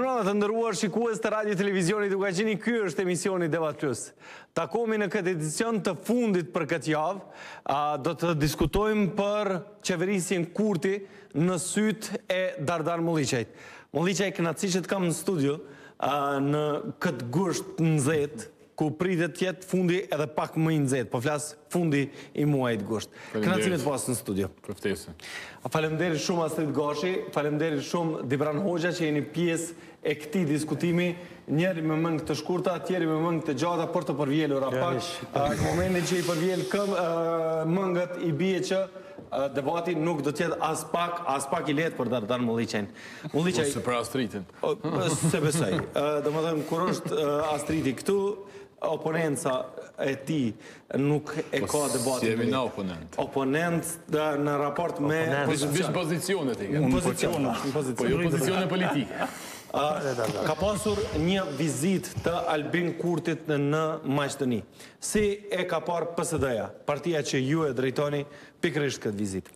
Mbrëmje të nderuar shikues të radio televizionit Ukagjini, ky është emisioni Debat Plus. Takohemi në këtë edicion të fundit për këtë javë. Do të diskutojmë për qeverisjen Kurti në sytë e Dardar Molliçajt. Molliçaj, kënaqësi që të kam në studio në këtë gusht nxehtë, ku pritet të jetë fundi edhe pak më i nxehtë, po flas fundi i muajit gusht. Kënaqësi të pas në studio. Përftesë. Faleminderit shumë Astrid Gashi, faleminderit shumë Dibran Hoxha që jeni pjesë e këtij diskutimi, njëri me mëngë të shkurta, tjeri me mëngë të gjata për të përvjelur pak. Në momentin që i përvjel mëngët i bie që debati nuk do të jetë as pak i lehtë për Dardar Molliçajin. Ose për Astridin. Se besoj. Domethënë kur është Astridi këtu, oponenca e ti nuk e ka debatin. Si jemi na oponent? Oponent në raport me... Vish pozicionet i ke? Po jo pozicione politike. Ka pasur një vizit të Albin Kurtit në Maqedoni. Si e ka parë PSD-ja, partia që ju e drejtoni, pikërisht këtë vizit?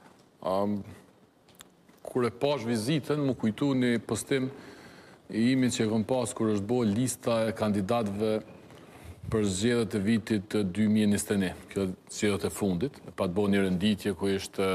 Kur e pash vizitën, më kujtu një postim i imi që e kom pas kur është bo lista e kandidatëve për zgjedhjet e vitit 2021, kjo zgjedhjet e fundit, pa të bo një renditje ku ishte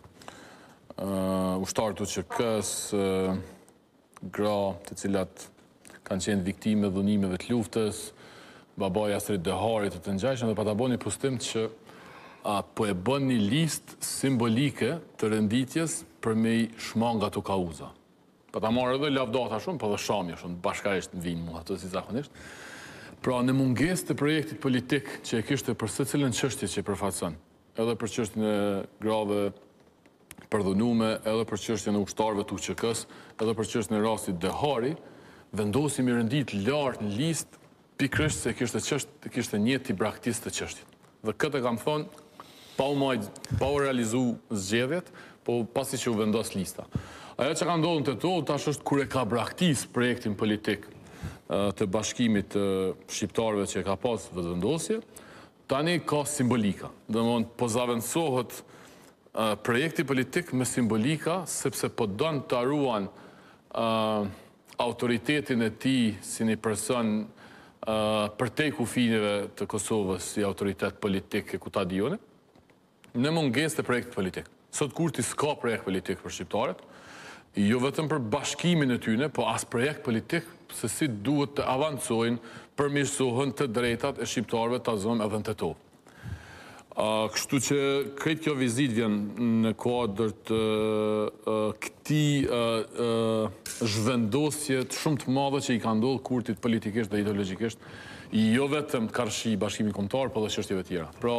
ushtarët UÇK-s, gra të cilat kanë qenë viktime dhunimeve të luftës, babaj Astrid Deharit të ngjashëm, dhe pa të bo një postim që po e bën një list simbolike të renditjes për me i shmanga të kauza. Pa ta marrë edhe lavdata shumë, pa dhe shamja shumë, bashkarisht në vinë mua, ato si zakonisht. Pra në munges të projektit politik që e kishte për së cilën çështje që e përfaqëson, edhe për çështjen e grave përdhunume, edhe për çështjen e ushtarëve të UÇK-s, edhe për çështjen e rastit Dehari, vendosim i rendit lart në listë pikërisht se kishte një tip braktisë të çështjes. Dhe këtë kam thonë pa u realizu zgjedhjet, po pasi që u vendos lista. Ajo që ka ndodhur te to tash është kur e ka braktisë projektin politik të bashkimit të shqiptarëve që e ka pas vendosje, tani ka simbolika. Domthonë po zaventsohet projekti politik me simbolika, sepse po don të ruan autoritetin e tij si një person përtej kufive të Kosovës si autoritet politik e kutadione, në mungesë të projektit politik. Sot Kurti s'ka projekt politik për shqiptarët, jo vetëm për bashkimin e tyne, po as projekt politik se si duhet të avancojnë përmirësohen të drejtat e shqiptarëve të zonë edhe në të to. Kështu që krejt kjo vizit vjen në kuadër të këti zhvendosje shumë të madhe që i ka ndodhur Kurtit politikisht dhe ideologjikisht, jo vetëm karshi bashkimit kombëtar, po dhe çështjeve tjera. Pra,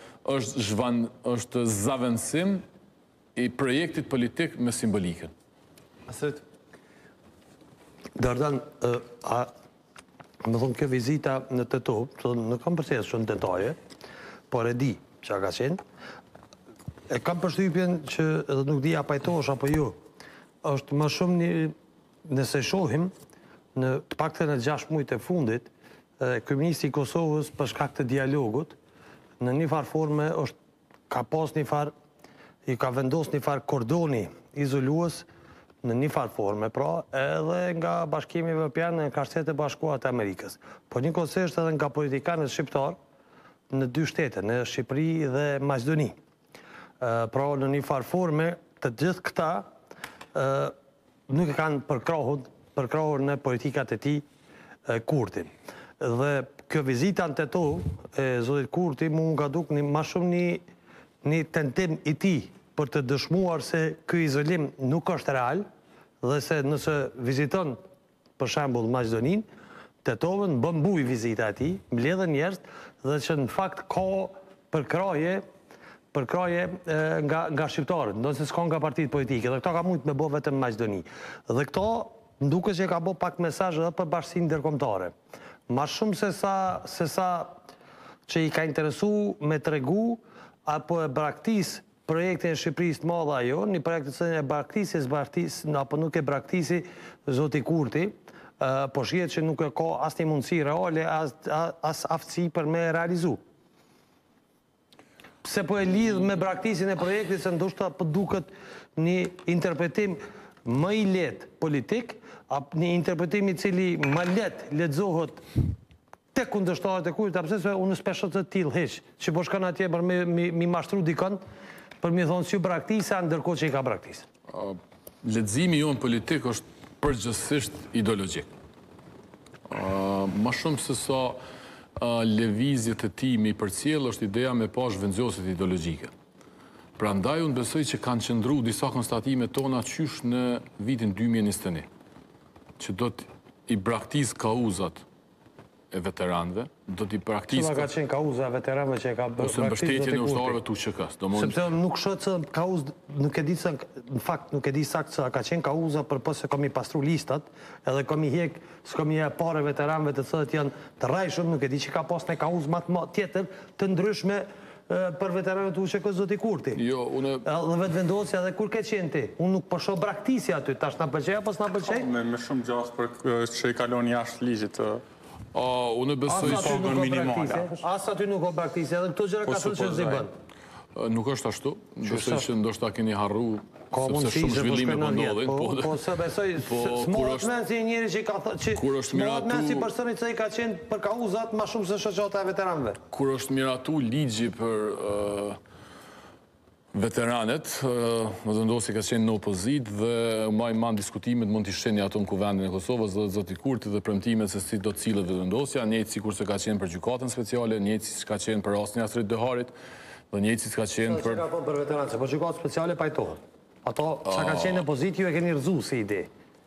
është zavendësim i projektit politik me simbolikën. Astrid? Dardan, më thonë kjo vizita në të to, nuk kam përses shumë detaje, por e di që ka qenë. E kam përshtypjen që edhe nuk di a pajtosh apo jo, është më shumë një, nëse shohim, në të paktën e 6 muajt e fundit, kryeministri i Kosovës për shkak të dialogut, në një farë forme ka pas një farë, i ka vendos një farë kordoni izolues në një farë forme, pra edhe nga Bashkimi Evropian në ka Shtetet e Bashkuara të Amerikës. Po njëkohësisht edhe nga politikanët shqiptar në 2 shtete, në Shqipëri dhe Maqedoni. Pra në një farë forme të gjithë këta nuk e kanë përkrahur në politikat e tij Kurtin. Dhe kjo vizita në to e zotit Kurti mu nga duk ma shumë një tentim i tij për të dëshmuar se ky izolim nuk është real, dhe se nëse viziton për shembull Maqedonin, tetovën bën mbuj vizita e tij, mbledhen njerëz dhe që në fakt ka përkrahje nga shqiptarët, ndonëse s'ka nga partitë politike, dhe këto ka mujt me bo vetëm Maqedoni. Dhe këto nduket që ka bo pak mesazh edhe për bashkësinë ndërkombëtare. Ma shumë se sa që i ka interesu me tregu apo e braktis projektin e Shqipërisë të madhe ajo, një projekt të e braktisë, apo nuk e braktisi zoti Kurti, po shihet që nuk e ka as një mundësi reale, as aftësi për me realizu. Pse po e lidh me braktisin e projektit, se ndoshta po duket një interpretim më i lehtë politik, një interpretim i cili më lehtë lexohet te kundërshtarët e kujt, pse unë s'pesho të tillë hiç, që po shkon atje për mi mashtru dikon, për mi thonë si braktisa, ndërkohë që i ka braktisë. Leximi jonë politik është përgjithsisht ideologjik. Ma shumë se sa lëvizjet e timi për cilë është ideja me pash vendosjet ideologjike. Pra ndaj unë besoj që kanë qëndru disa konstatime tona qysh në vitin 2021, që do t'i braktis kauzat e veteranëve, do t'i braktis... Cila ka qenë kauza e veteranëve që e ka braktis... Ose mbështetje në ushtarëve të UÇK-s. Sepse nuk shoh se kauzë, nuk e di se, në fakt nuk e di sakt se ka qenë kauza për se kam i pastru listat, edhe kam i hek, s'kam i pare veteranëve të cilët janë të rrajshëm, nuk e di që ka pas në kauzë më tjetër të ndryshme për veteranët u UÇK-s zoti Kurti. Jo, unë... Dhe vetëvendosja dhe kur ke qenë ti? Unë nuk po shoh braktisja aty, tash na pëlqej apo s'na pëlqej? Me shumë gjas për që i kalon jashtë ligjit të... Unë besoj që nuk o braktisja. As aty nuk o braktisja, edhe këto gjëra ka thënë që zi bën. Nuk është ashtu. Besoj që ndoshta keni harru, Ka sepse mundësi shumë se po zhvillime shkojnë po në ndodhin. vjetë, po se besoj, s'mohet men si njëri që ka thënë, s'mohet men si personi që i ka qenë për kauzat ma shumë se shoqata e veteranëve. Kur është miratu ligji për veteranet, vendosi ka qenë në opozit dhe maj man diskutimet mund t'i shqeni ato në kuvendin e Kosovës dhe zoti Kurti dhe premtimet se si do t'cilët vendosja, njëjtë si kur se ka qenë për gjykatën speciale, njëjtë si ka qenë për rastin e Astrid Deharit, dhe njëjtë si ka qenë për... Që ka për veteranët, se po gjykatë speciale pajtohet. Ato, sa ka qenë në opozit, ju e keni rëzu si ide.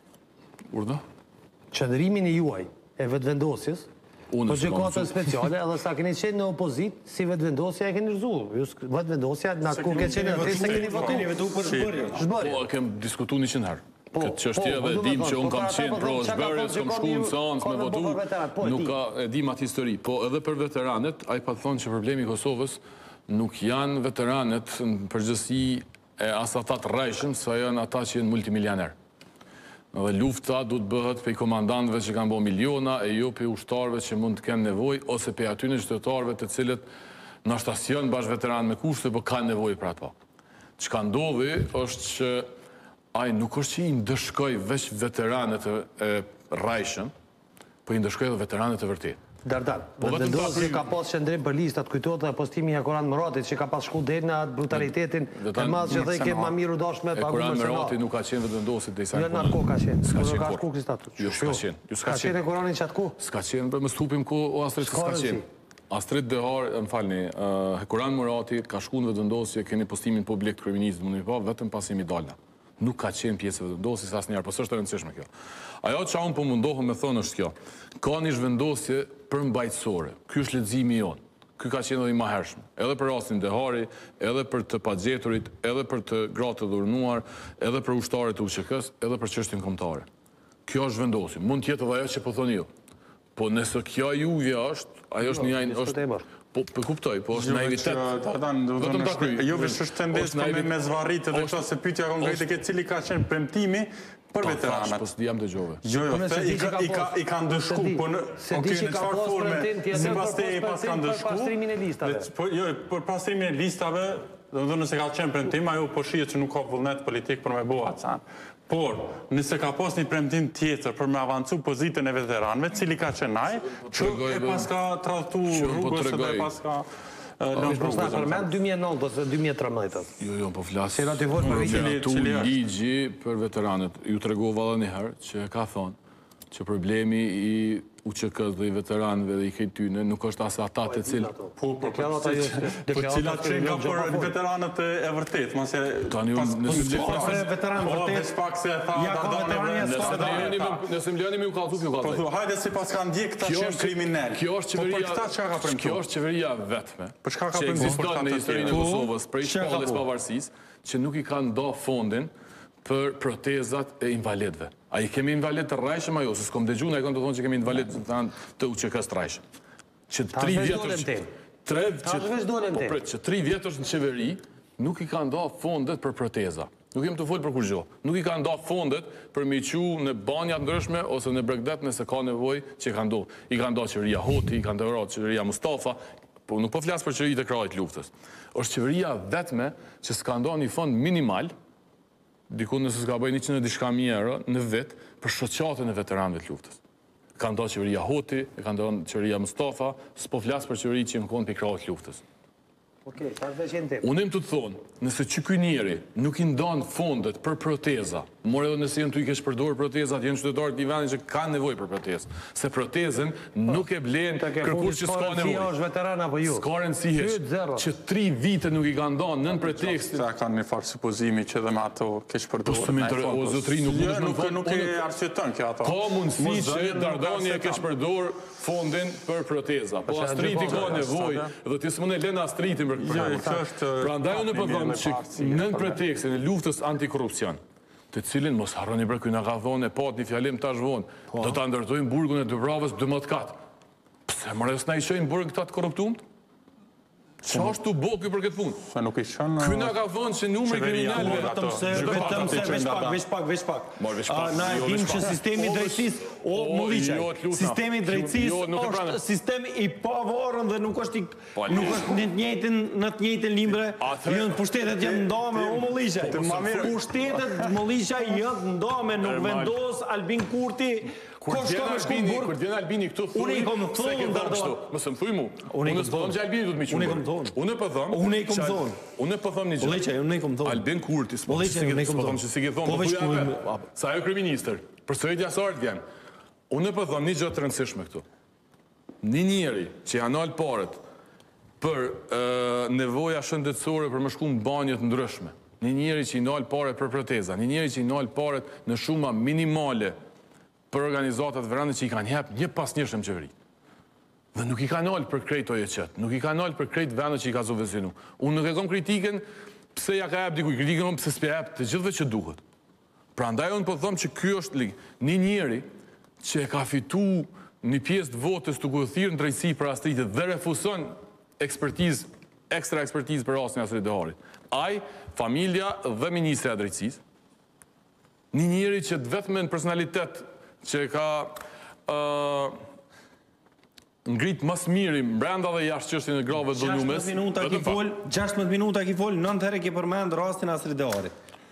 Urda? Qëndrimin e juaj e vetëvendosjes, po gjykatën speciale, edhe sa keni qenë në opozit, si vetëvendosja e keni rëzu. Vetëvendosja, na ku ke qenë në se keni votu për shbërje. Po, kem diskutu 100 herë. Këtë qështje dhe dim që unë kam qenë pro shbërje, s'kom shku në seancë me votu, nuk ka dim atë histori. Po, edhe për veteranet, a i pa thonë që problemi i Kosovës nuk janë veteranet në përgjësi e as ata të rrajshëm, sa janë ata që jenë multimilioner. Dhe lufta du të bëhet pe i komandantëve që kanë bo miliona, e jo pe ushtarëve që mund të kenë nevoj, ose pe atyne qytetarëve të cilët në ashtasjon bashkë veteran me kushte, po kanë nevoj për ato. Që ka ndodhi është që ai nuk është që i ndëshkoj veç veteranet e rrajshëm, po i ndëshkoj dhe veteranet e vërtet. Dardan, vendosje ka pas qëndrim për listat, kujtohet dhe postimi i Kuran Muratit që ka pas shku deri në atë brutalitetin e madh që thej ke ma miru dash me pagu Kuran mercenare. Murati nuk ka qenë vetëvendosje deri sa. Jo në ko ka qenë. S'ka Kur qenë ka kur. shku kështu. Jo, s'ka qenë. Jo, s'ka Ka qenë qenë. Kurani çat ku? S'ka qenë, më stupim ku o Astrid s'ka qenë. Astrid Dehar, më falni, Kuran Murati ka shku në vetëvendosje, keni postimin publik të kryeministit, mundi pa vetëm pasi mi dalna. Nuk ka qenë pjesë e vendosjes asnjëherë, po s'është e rëndësishme kjo. Ajo që unë po mundohem me thonë është kjo. Ka një vendosje për mbajtësore. Ky është leximi jonë. Ky ka qenë edhe i mahershëm. Edhe për rastin Dehari, edhe për të pagjeturit, edhe për të gratë të dhurnuar, edhe për ushtarët e UÇK-s, edhe për çështjen kombëtare. Kjo është vendosje. Mund të jetë edhe ajo që po thoni ju. Po nëse kjo juvja është, ajo është një po kuptoj, po është naivitet. Vetëm ta kryej. Jo vetë është tendencë për me zvarritë dhe këto se pyetja konkrete ke cili ka qenë premtimi për veteranët. Po s'diam dëgjove. Jo, i kanë dëshku, po në çfarë forme, sipas te pas kanë dëshku. Pastrimin e listave. Po jo, për pastrimin e listave, domethënë nëse ka qenë premtim, ajo po shihet që nuk ka vullnet politik për me bëu atë. Por, nëse ka pas një premtim tjetër për me avancu pozitën e veteranëve, cili ka qenë ai, që e pas ka tradhtu rrugës dhe pas ka lënë rrugës. Përmend 2009 ose 2013. Jo, po flas. Se na të vot për cili ligji për veteranët. Ju tregova edhe një herë që ka thonë që problemi i UÇK-s dhe i veteranëve dhe i këtij tyne nuk është as ata të cilët po cilat që nga për veteranët e vërtet, mase tani veteran vërtet pak se tha nëse më lëni më u kallzu ju kallzu. Po hajde sipas kanë ndjek këta që janë kriminal. Kjo është qeveria. Kjo është qeveria vetme. Për çka ka ekziston në historinë e Kosovës për shpalljes pavarësisë që nuk i kanë ndo fondin për protezat e invalidëve. A i kemi invalid të rrajshëm ajo, se s'kom dëgju, ne e kanë të thonë që kemi invalid të UÇK-s të rrajshëm. Që 3 vjetër në qeveri, nuk i kanë do fondet për proteza. Nuk jem të folë për kur gjo. Nuk i kanë do fondet për me qu në banjat ndryshme ose në Bregdet nëse ka nevoj që i kanë do. I kanë do qeveria Hoti, i kanë do qeveria Mustafa, po nuk po flasë për qeverit e krajit luftës. Është qeveria vetme që s'ka do një fond minimal dikun nëse s'ka bëj 100 diçka euro në vit për shoqatën e veteranëve të luftës. Ka ndonë qeveria Hoti, ka ndonë qeveria Mustafa, s'po flas për qeveri që më konë për krahët të luftës. Unë im të thonë, nëse që ky njeri nuk i ndonë fondet për proteza, more edhe nëse jenë të i kesh përdorë protezat, jenë qytetarët një vendin që ka nevoj për protezë. Se protezën nuk e blen kërkush që s'ka nevoj. S'ka rëndësi heq, që 3 vite nuk i ka ndonë nën pretekstin. Sa kanë një farë supozimi që dhe me ato kesh përdorë. O zotri, nuk e arsjetën kjo ato. Ka mundësi që Dardani e kesh përdorë fondin për proteza. Po Astriti ka nevoj dhe ti s'mune lena Astritin për pra ndaj unë përdojmë që nën pretekstin e luftës antikorupcion, të cilin mos harroni për këna ka thonë e pat një fjalim tash vonë, do të ndërtojmë burgun e Dubravës 12 katë. Pse mërës na i shojnë burgun këta të korruptumt? Qa është të boku për këtë punë? Se nuk i shënë... Këna ka thonë që numri kriminalve... Vetëm se veç pak. Na e dim që sistemi drejtësis, o Mulliqaj, sistemi drejtësis është sistem i pavarën dhe nuk është në të njëjtën limbre, jënë pushtetet janë ndame, o Mulliqaj. Pushtetet Mulliqaj janë ndame, nuk vendos Albin Kurti. Kur vjen Albini këtu thuj, se ke thonë kështu. Mësë më thuj mu. Unë së pëthëm që Albini du të mi qëmë. Unë e pëthëm një gjë. Albin Kurti, së pëthëm që si ke thonë, sa ajo kryeministër, për së rejtja sartë vjen. Unë e pëthëm një gjë të rëndësishme këtu. Një njeri që janë alë paret për nevoja shëndetësore për më shku në banjët ndryshme, një njeri që i nalë paret për proteza, një njeri që i nalë paret në shuma minimale për organizatat verande që i kanë hep një pas njështëm qeveri. Dhe nuk i ka nalë për krejt oje qëtë, nuk i ka nalë për krejt vendet që i ka subvencionu. Unë nuk e kom kritiken pse ja ka hep dikuj, kritiken unë pse s'pe hep të gjithve që duhet. Pra ndaj unë po thëmë që kjo është një njeri që e ka fitu një pjesë të votës të këthirë në drejtësi për Astritit dhe refuson ekstra ekspertizë për rastin e Astrid Deharit. Aj, familja dhe ministre e drejtësisë, një njeri që vetëm në personalitet që ka ngrit mas miri brenda dhe jashtë çështjen e grave të dhunumes. 16 minuta ki fol, 9 herë ki përmend rastin Astrid Deharit.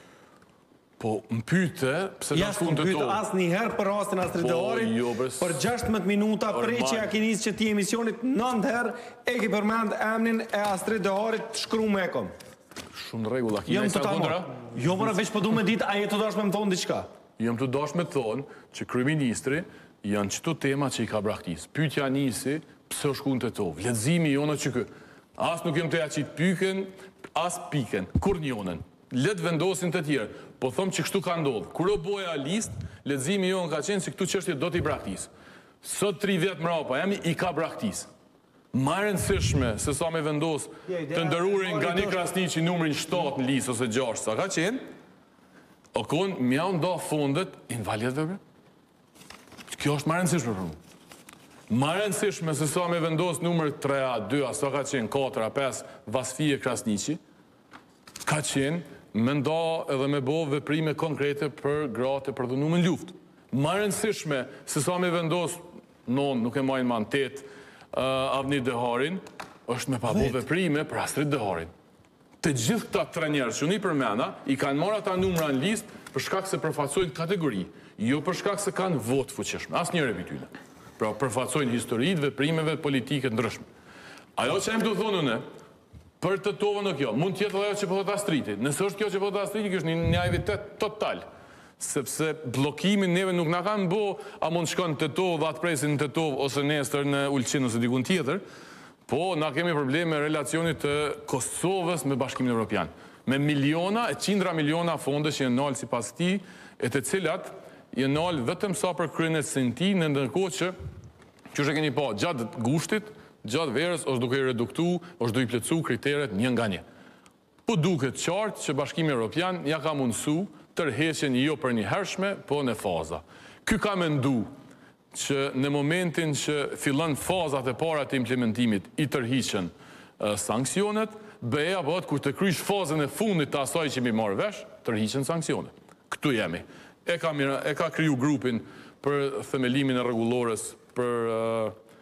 Po, më pyte, pse na shkun të to. Asnjë herë për rastin Astrid Deharit. Për 16 minuta prej që ja keni që ti emisionit 9 herë e ki përmend emrin e Astrid Deharit shkruar me kom. Shumë rregull, a keni sa kundra? Jo, por veç po duam të ditë a je të dashme më thonë diçka. Jam të dashme të thonë që kryeministri janë qëto tema që i ka braktis. Pyetja nisi, pse shkun të to? Vlezimi jonë që kë. As nuk jem të ja qitë pyken, as piken, kur njonën. Let vendosin të tjerë. Po thëmë që kështu ka ndodhë. Kur o boja list, lezimi jonë ka qenë që këtu qështje do t'i braktis. Sot 3 vjetë mrapa jemi i ka braktis. Ma rëndësishme se sa me vendos të ndërurin nga një Krasniqi numrin 7 në lisë ose 6, sa ka qenë, o konë mja nda fondet invalidëve. Kjo është ma rëndësishme për mu. Ma rëndësishme se sa me vendos numër 3A, 2A, sa ka qenë 4A, 5, Vasfije Krasniqi, ka qenë me nda edhe me bo veprime konkrete për gratë për dhunumin luftë. Ma rëndësishme se sa me vendos, nuk e majnë man 8, Avni Deharin, është me pabo veprime për Astrid Deharin. Të gjithë këta 3 njerëz që unë i përmenda, i kanë marrë ata numra në listë për shkak se përfaqësojnë kategori, jo për shkak se kanë votë fuqishme. Asnjëri prej tyre. Pra përfaqësojnë historitë, veprimeve politike ndryshme. Ajo që jam të thonë unë, për të tovën o kjo, mund tjetë ajo që po thot Astriti. Nëse është kjo që po thot Astriti, kjo është një naivitet total. Sepse blokimin neve nuk na kanë bo, a mund shkon të Tetov dhe atë presin në Tetov ose nesër në Ulqin ose dikun tjetër, po na kemi probleme relacionit të Kosovës me Bashkimin Evropian. Me miliona e qindra miliona fonde që jenë nalë si pas ti, e të cilat jenë nalë vetëm sa për kryenet sin ti, në ndërkohë që e keni pa gjatë gushtit, gjatë verës, është duke i reduktu, është duke i plëcu kriteret një nga një. Po duket qartë që Bashkimi Evropian ja ka mundësu tërheqjen jo për një hershme, po në faza. Ky ka mendu që në momentin që fillon fazat e para të implementimit i tërhiqen sankcionet, BE-ja bëhet kur të krysh fazën e fundit të asaj që mi marrë vesh, tërhiqen sankcionet. Këtu jemi. E ka kriju grupin për themelimin e rregullores për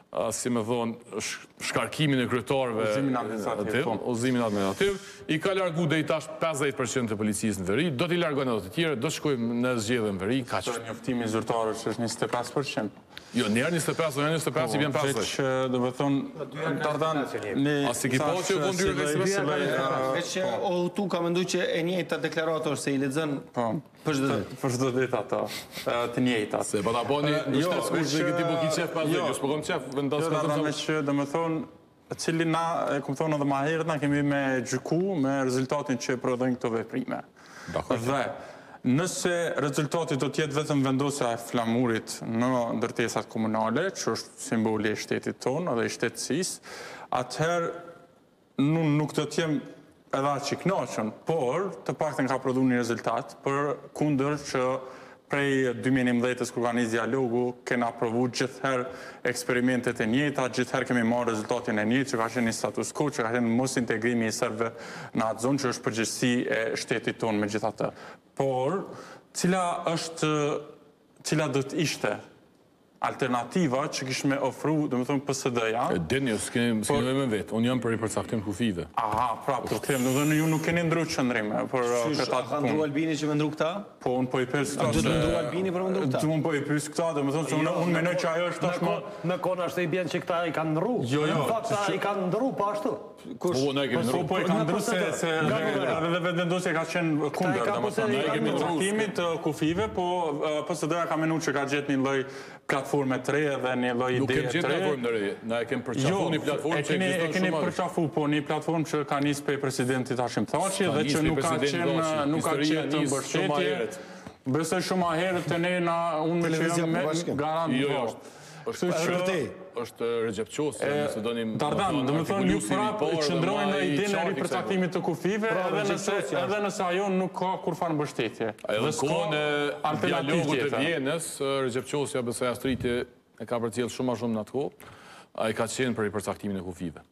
si me thonë, shkarkimin e kryetarëve, udhëzimin administrativ, i ka largu deri tash 50% të policisë në veri, do t'i largojnë edhe të tjerë, do shkojmë në zgjedhje në veri, kaq. Njoftimi zyrtar është 25%. Jo, njerë 25, njerë 25, i vjen 50. Veç, do me thonë, Dardan, A si ki po që u këndyrë dhe Veç që tu ka mendu që e njëjta deklarator se i lexon për çdo ditë. Për çdo ditë ato, të njëjtat. Se pa ta boni, në shtetë skush dhe këti po ki qef pas dhe, jo s'po kom qef, vendos ka të me që, do me thonë, cili na, e kom thonë edhe ma herët, na kemi me gjyku me rezultatin që prodhojnë këto veprime. Dhe, nëse rezultati do t'jetë vetëm vendosja e flamurit në ndërtesat komunale, që është simboli e shtetit tonë edhe i shtetësisë, atëherë nuk do t'jem edhe aq i kënaqur, por të paktën ka prodhuar një rezultat për kundër që prej 2011-ës kur ka nisë dialogu, kena provu gjithherë eksperimentet e njëjta, gjithherë kemi marrë rezultatin e njëjtë, që ka qenë një status quo, që ka qenë mos integrimi i serbëve në atë zonë, që është përgjegjësi e shtetit tonë me gjithatë. Por, cila do të ishte alternativa që kishme ofru, do me thonë PSD-ja. Deni, s'kemi me vetë, unë jam për i përcaktim kufive. Aha, prapë, të them, do dhe ju nuk keni ndru qëndrime për këta të Ka ndru Albini që me ndru këta? Po, unë po i pys këta. Do të ndru Albini për me ndru këta? Unë po i pys këta, do me thonë që unë menoj që ajo është tashma... Në kona është e bjen që këta i kanë ndru. Jo, Në fakt, ta i kanë ndru, pa ashtu. Po, ne kemi ndru. Po, i kanë ndru se edhe vendosja ka qenë kunder, do me thonë. Ne kemi traktimit të kufive, po PSD-ja ka menu që ka gjetë një lloj platforme të re dhe një lloj ide të re. Nuk kemi gjetë platformë të re, na e kemi përqafu një platformë që e keni përqafu, po një platformë që ka nisë pe presidentit Hashim Thaçi dhe që nuk ka qenë të mbështetje. Besoj shumë a herët të ne na unë me që jam me garant. Jo, është Recep Çosi, nëse donim... Dardan, do me thonë një prapë qëndrojnë në idenë e ripërcaktimit të kufive edhe nëse ajo nuk ka kur farë mbështetje. Edhe kohën e dialogut të Vjenës, Recep Çosi besoj astriti e ka përcjellë shumë ma shumë në atë kohë, ai ka qenë për ripërcaktimin e kufive.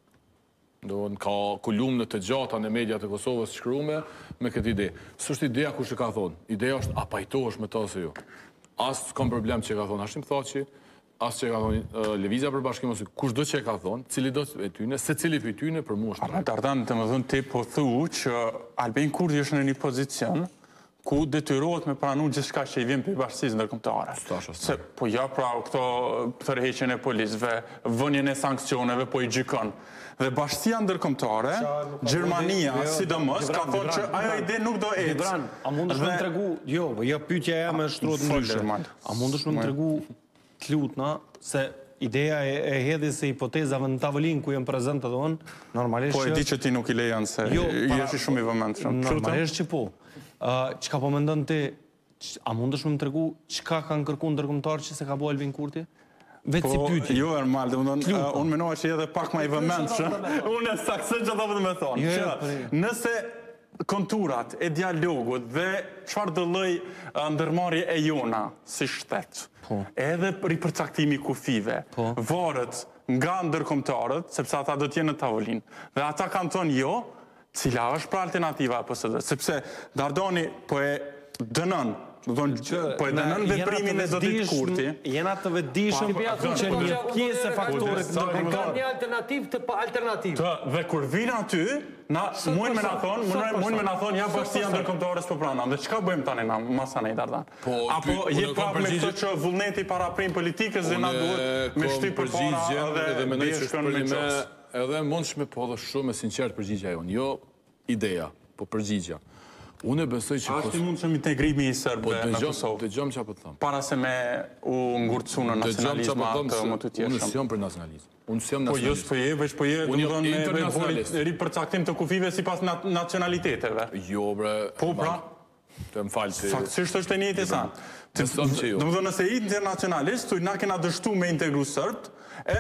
Do në ka kolumnë të gjata në mediat e Kosovës shkrume me këtë ide. S'është ideja kush e ka thonë. Ideja është a pajtohesh me ta ose jo. As s'kam problem që e ka thonë Hashim Thaçi, as që e ka thonë Lëvizja për Bashkim, ose kush do që e ka thonë, cili do e tyne, se cili për tyne për mu është. Dardan, të më dhënë ti po thu që Albin Kurti është në një pozicion ku detyrohet me pranu gjithçka që i vjen për bashkësisë ndërkombëtare. Se po ja pra këto tërheqjen e policëve, vënien e sanksioneve po i gjykon. Dhe bashkësia ndërkombëtare, Gjermania, sidomos, ka thonë që ajo ide nuk do ecë. Gibran, a mundesh me më tregu, jo, pyetja jam e shtrohet ndryshe. A mundesh me më tregu të lutna se ideja e hedhjes së hipotezave në tavolinë ku janë prezente donë, normalisht. Po e di që ti nuk i lejon se je shumë i vëmendshëm. Normalisht që po. Çka po mendon ti, a mundesh me më tregu çka kanë kërkuar ndërkombëtarë që se ka bëu Albin Kurti? Vetë si pyetje. Jo, normal, domethënë unë mendoj se edhe pak më i vëmendshëm. Unë saksoj çfarë do të më thonë. Që nëse konturat e dialogut dhe çfarë do lloj ndërmarrje e jona si shtet, edhe ripërcaktimi kufive, varet nga ndërkombëtarët, sepse ata do të jenë në tavolinë. Dhe ata kanë thonë jo, cila është pra alternativa e PSD, sepse Dardani po e dënon. Po e dënon veprimin e zotit Kurti. Jena të vetëdijshëm që një pjesë e faktorit Ka një alternativë të pa alternativë. Dhe kur vinë aty, mund me na thonë, ja bashkësia ndërkombëtare s'po pranon. Dhe çka bëjmë tani na masanej Dardan? Apo je prapë me këtë që vullneti paraprim politikës dhe na duhet me shtyp përpara dhe bjeshkën me qos. Edhe mundsh me po dhe shumë e sinqert përgjigja jonë. Jo ideja, po përgjigja. Unë e besoj që... A është i mundshëm integrimi i Serbëve në Kosovë? Dëgjom që apo të thëmë. Para se me u ngurëcu në nacionalizma të më të tjeshëm. Unë s'jom për nacionalizm. Unë s'jom nacionalizm. Po jo s'po je, me ripërcaktim të kufive si pas nacionaliteteve. Jo, bre... Po, pra? Të më falë të... Faktësisht është e njëjtë e sanë. Domethënë nëse i internacionalist, na kena dështu me integru Serbt,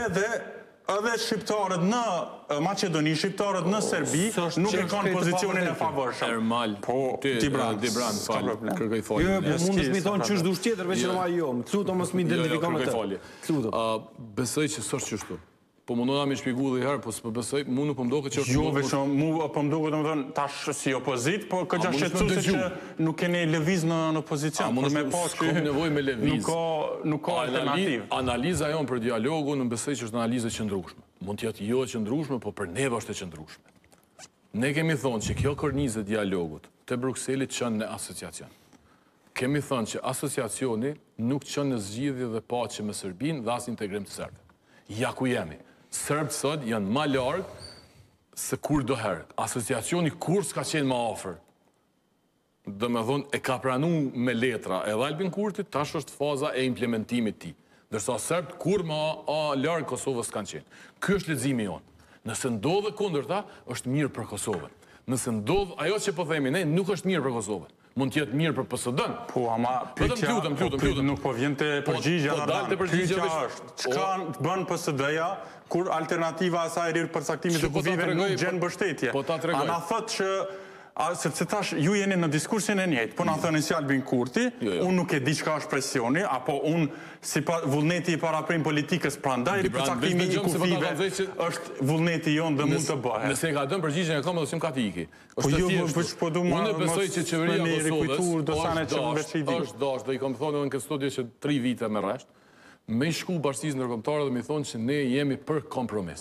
edhe shqiptarët në Maqedoni, shqiptarët në Serbi, nuk e kanë pozicionin e favorshëm. Ermal, Dibran, falë, kërkoj falje. Jo, mundesh mi thonë qysh dush tjetër, veç në ma jo, më të lutem mos mi identifikon me të. Besoj që s'është qështu. Po mundona mi shpjegu dhe herë, po s'po besoj, mu nuk po mdoket që është... Jo, veç mu po mdoket domethënë tash si opozit, po këgja shqetësuese që nuk keni lëviz në opozicion. Mund me pa që nevojë me lëviz. Nuk ka alternativë. Analiza jonë për dialogun, në besoj që është analizë e qëndrueshme. Mund të jetë jo e qëndrueshme, po për neve është e qëndrueshme. Ne kemi thonë që kjo kornizë e dialogut të Brukselit qënë në asociacion. Kemi thonë që asociacioni nuk qënë në zgjidhje dhe paqe me Serbinë dhe as integrim të Serbë. Ja ku jemi. Serbët sot janë ma largë se kur do herë. Asociacioni kur s'ka qenë ma ofër. Dhe me thonë, e ka pranu me letra edhe Albin Kurtit, tash është faza e implementimit ti. Dërsa Serbët kur ma largë Kosovës s'kanë qenë. Ky është leximi jonë. Nëse ndodhe kundërta, është mirë për Kosovën. Nëse ndodhe, ajo që po themi ne, nuk është mirë për Kosovën. Mund t'jetë mirë për PSD-n. Po, ama pyetja nuk po vjen te përgjigja. Po dalë te përgjigja është. Çka bën PSD-ja kur alternativa asaj rir përcaktimit të kufive nuk gjen mbështetje? A na thotë që sepse tash ju jeni në diskursin e njëjtë, po na thënë si Albin Kurti, unë nuk e di çka është presioni, apo unë si vullneti i paraprim politikës, prandaj përcaktimi i kufive është vullneti jonë dhe mund të bëhet. Nëse e ka dënë përgjigjen e kam edhe sim ka t'i iki. Unë besoj që qeveria e Kosovës është dash, dhe i kam thonë edhe në këtë studio që 3 vite me rresht, me i shku bashkisë ndërkombëtare dhe mi thonë që ne jemi për kompromis.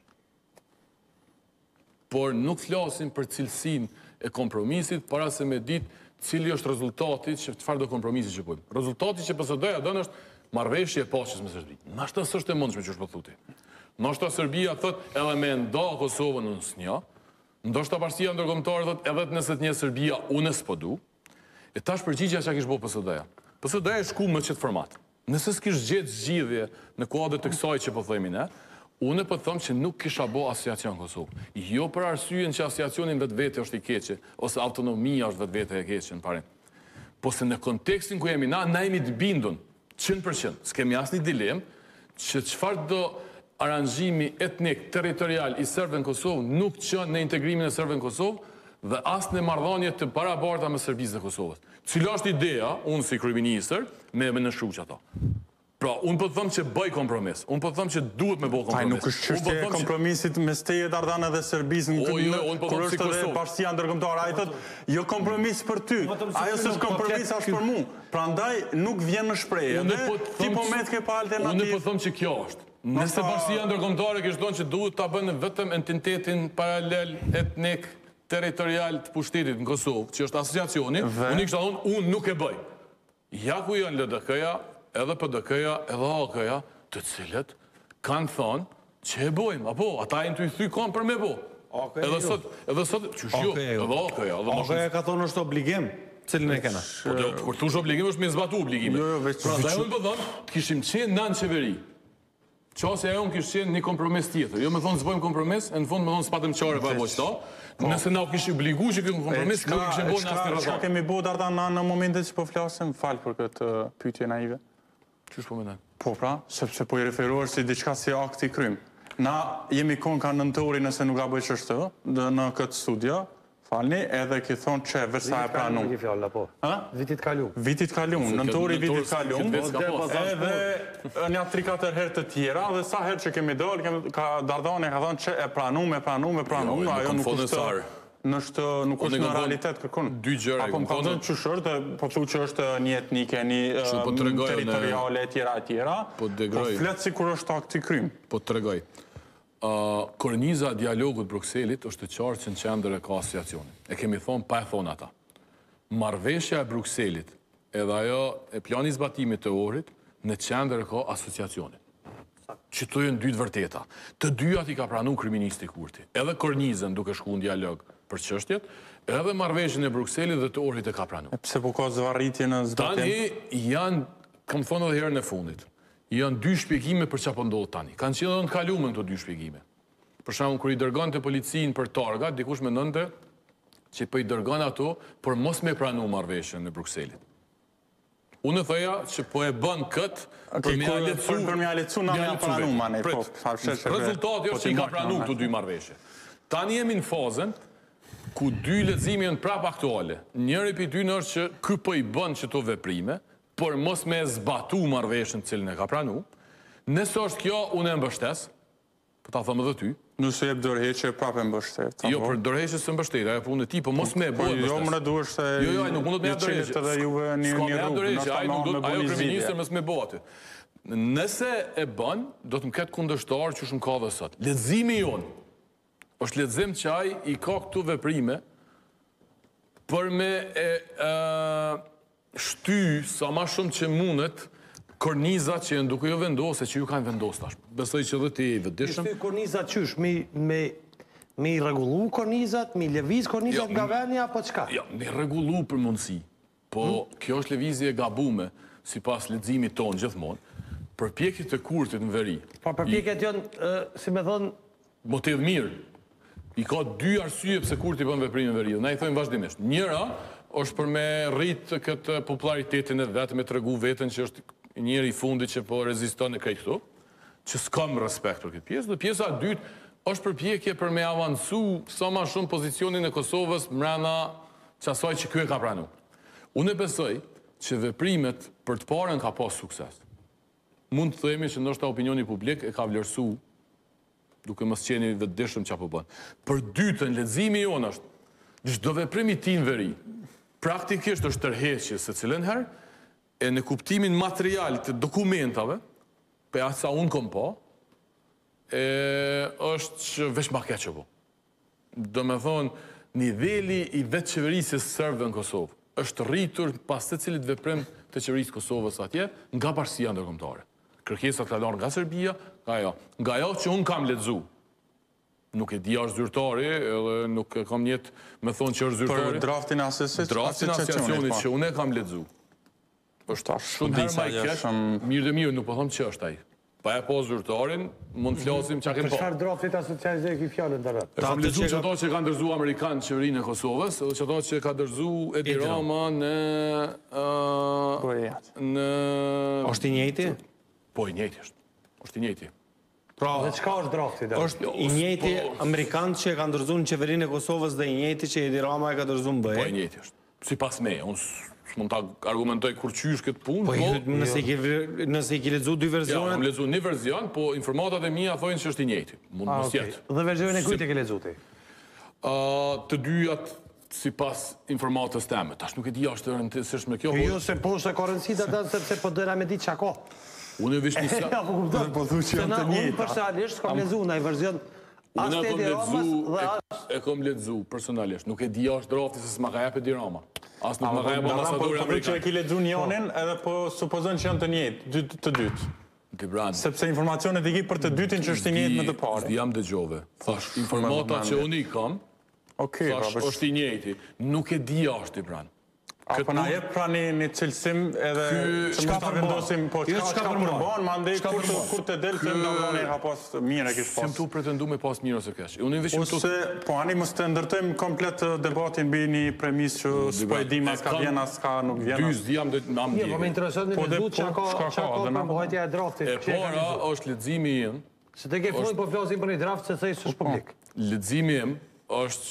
Por nuk flasim për cilësinë e kompromisit, para se me ditë cili është rezultati që çfarë do kompromisi që bëjmë. Rezultati që PSD-ja dënë është marrëveshje e paqes me Serbinë. Nashta s'është e mundshme që është po thotë. Nashta Serbia thotë edhe me nda Kosovën në snja, ndoshta bashkia ndërkombëtare thotë edhe nëse të një Serbia unë s'po du. E tash përgjigjja çka kish bëu PSD-ja. PSD-ja shku me çet format. Nëse s'kish gjetë zgjidhje në kuadër të kësaj që po themi ne, unë po them që nuk kisha bo asociacion Kosovë. Jo për arsyeën që asociacionin vetvete është i keqe, ose autonomia është vetvete e keqe në parim. Po se në kontekstin ku jemi na jemi të bindun 100%. S'kemi asnjë dilemë që çfarë do aranxhimi etnik, territorial i serbëve në Kosovë nuk qënë në integrimin e serbëve në Kosovë dhe as në marrëdhënie të barabarta me Serbisë dhe Kosovës. Cila është ideja, unë si kryeministër, me nënshkruq ato. Pra, unë po të thëmë që bëj kompromis. Unë po të thëmë që duhet me bëj kompromis. Nuk është çështje e kompromisit mes teje, Dardanë dhe Serbisë, kur është edhe bashkia ndërkombëtare. Ai thotë, jo kompromis për ty. Ajo s'është kompromis as për mua. Prandaj nuk vjen në shprehje. Ti po met ke pa alternativë. Unë po them që kjo është. Nëse bashkia ndërkombëtare kishte thonë që duhet ta bënë vetëm entitetin paralel etnik territorial të pushtetit në Kosovë, që është asociacioni, unë kisha thonë, unë nuk e bëj. Ja ku janë LDK-ja, edhe PDK-ja, edhe AK-ja, të cilët kanë thonë që e bojmë, apo, ata e në të i thy kanë për me bo. Edhe sot, qëshjo, edhe AK-ja. AK-ja ka thonë është obligim, cilën e kena. Kur thush obligim është me zbatu obligime. Pra, da unë për thonë, kishim qenë në qeveri. Qase e unë kishë qenë një kompromis tjetër. Jo me thonë zbojmë kompromis, e në fund me thonë s'patëm qare pa e voqta. Nëse na u kishë obligu që këtë kompromis, nuk kishë bo në asë në Çka kemi bo, Dardan, në momentet që po flasim, falë për këtë pyetje naive? Qysh po mendon? Po pra, sepse po i referuar si diçka si akti krym. Na jemi konë ka nëntori nëse nuk ka bëjë çështë në këtë studio, falni, edhe ki thonë që vërsa e pranum. Vitit kalum. Vitit kalum, nëntori vitit kalum, edhe një 3-4 herë të tjera, dhe sa herë që kemi dërë, Dardane ka thonë që e pranum, ajo nuk është në realitet kërkun. Apo më ka dhënë që shërë, po thu që është një etnike, një territoriale, tjera, po fletë si kur është akti krym. Po të regoj. Korniza dialogut Brukselit është të qartë që në qendër e ka asociacioni. E kemi thonë, pa e thonë ata. Marrëveshja e Brukselit edhe ajo e plani zbatimit të orit në qendër e ka asociacioni. Që të jënë dy të vërteta. Të dyat i ka pranu kryeministi Kurti. Edhe kornizën duke shku në dialog për çështjet, edhe marrëveshjen e Brukselit dhe të orit e ka pranu. Pse po ka zvarritje në zbatim? Tani janë, kam thonë edhe herën e fundit, janë 2 shpjegime për çfarë po ndodh tani. Kanë qenë edhe në kalumë këto 2 shpjegime. Për shembull, kur i dërgonte policinë për targa, dikush mendonte që po i dërgon ato për mos me pranu marrëveshjen në Brukselit. Unë thoja që po e bën këtë për me aletsu na me pranu mane. Rezultati është që i ka pranu këto 2 marrëveshje. Tani jemi në fazën ku 2 lexime janë prap aktuale. Njëri prej tyre është që ky po i bën çto veprime, por mos me zbatu marrëveshjen cilën e ka pranu. Nëse është kjo, unë e mbështes. po ta thëmë edhe ty. Nëse jep dorëheqje prapë mbështet. Jo, për dorëheqje së mbështet, ajo punë e ti, po mos me bëhet Jo, më në duhesh se... Jo, nuk mundot me jap dorëheqje. Edhe juve një rrugë, ajo kryeministër mos me bëhet. Nëse e bën, do të më ketë kundërshtar që shumë ka dhe sot. Leximi jonë është lexim që ai i ka këtu veprime për me shty sa ma shumë që mundet kornizat që duke jo vendosë e që ju kanë vendosë tash. Besoj që dhe ti i vëdishëm. Shty kornizat qysh, mi regullu kornizat, mi leviz kornizat nga venja, apo qka? Ja, mi regullu për mundësi. Po, kjo është levizje gabume, si pas leximit tonë gjithmonë, përpjekjet e kurtit në veri. Pa përpjekjet janë, si me thonë... Motiv mirë. I ka dy arsye pse kurti bën veprime në veri. Ne i thojmë vazhdimisht. Njëra është për me rritë këtë popularitetin e vetë, me të regu vetën që është njëri i fundit që po reziston e krejt këtu, që s'kam respekt për këtë pjesë, dhe pjesa e dytë është përpjekje për me avancu sa ma shumë pozicionin e Kosovës mrena qasaj që kjo e ka pranu. Unë e besoj që veprimet për të parën ka pas sukses. Mund të themi që ndoshta opinioni publik e ka vlerësu, duke mos qeni vetëdijshëm çfarë po bën. Për dytën, leximi jonë është çdo veprim i tij në veri. Praktikisht është tërheqje se cilën herë e në kuptimin material të dokumentave, për atë sa unë kom po, është që veç ma keqë po. Do me thonë, niveli i vetë qeverisës sërbëve në Kosovë është rritur pas të cilit veprim të qeverisë Kosovës atje nga bashkësia ndërkombëtare. Kërkesat ka larë nga Serbia, nga jo që unë kam lexu. Nuk e di është zyrtari, edhe nuk kam njetë me thonë që është zyrtari. Për draftin asociacionit që unë e kam lexu. është shumë herë ma i kesh, mirë dhe mirë, nuk po thëmë që është aj. Pa e po zyrtarin, mund të flasim që a kem po. Për çfarë draftit asocializoj ki fjallën të rëtë? E kam lezu që ato që ka ndërzu Amerikanë qeverinë e Kosovës, edhe që ato që ka ndërzu Edi Rama në... Është i njëjti? Po, i njëjti është. Është i njëjti. Dhe qka është draftit? Është i njëjti Amerikanë që ka ndërzu në qeverinë e Kosovës dhe i njëjti që Edi Rama e ka ndërzu në bëje? Po, i njëjti është. Si pas me, unë mund të argumentoj kur qysh këtë punë. Po, nëse i ki lezu dy verzionet? Ja, unë lezu një verzion, po informatat e mija thojnë që është i njëjti. Mund mos jetë. Dhe verzionin e kujt e ke lezu ti? Të dyjat si pas informatës teme. Tash nuk e di është të rëndësisht me kjo. Jo, se po se ka rëndësi të danë sepse po dëra me di qa ko. Unë e vish një Ja, po kuptoj. Po thu që janë të njëjta. Unë personalisht kam lezu në i verzion Unë as Edi Ramës dhe e kom lexu personalisht. Nuk e di është drafti se s'ma ka jep Edi Rama. As nuk ma ka jep ambasadori amerikan. Që e ki lexu njënin edhe po supozon që janë të njëjtë, të dytë. Gibran. Sepse informacionet i ki për të dytin që është i njëjtë me të parë. Jam dëgjove. Thash, informata që unë i kam, thash, është i njëjti. Nuk e di është Gibran. Apo na jep pra një cilësim edhe që mund të vendosim, po çka përbën, mandej kur të del të ndalloni ka pas mirë kish pas. Sem tu pretendu me pas mirë ose keq. Unë veç këtu. Ose po ani mos të ndërtojmë komplet debatin mbi një premisë që s'po e dim as ka vjen as ka nuk vjen. Dy jam do të nam di. Jo, po më intereson në lezu çka ka përmbajtja e draftit. E para është leximi im. Se te ke fund po flasim për një draft se thej s'është publik. Leximi im është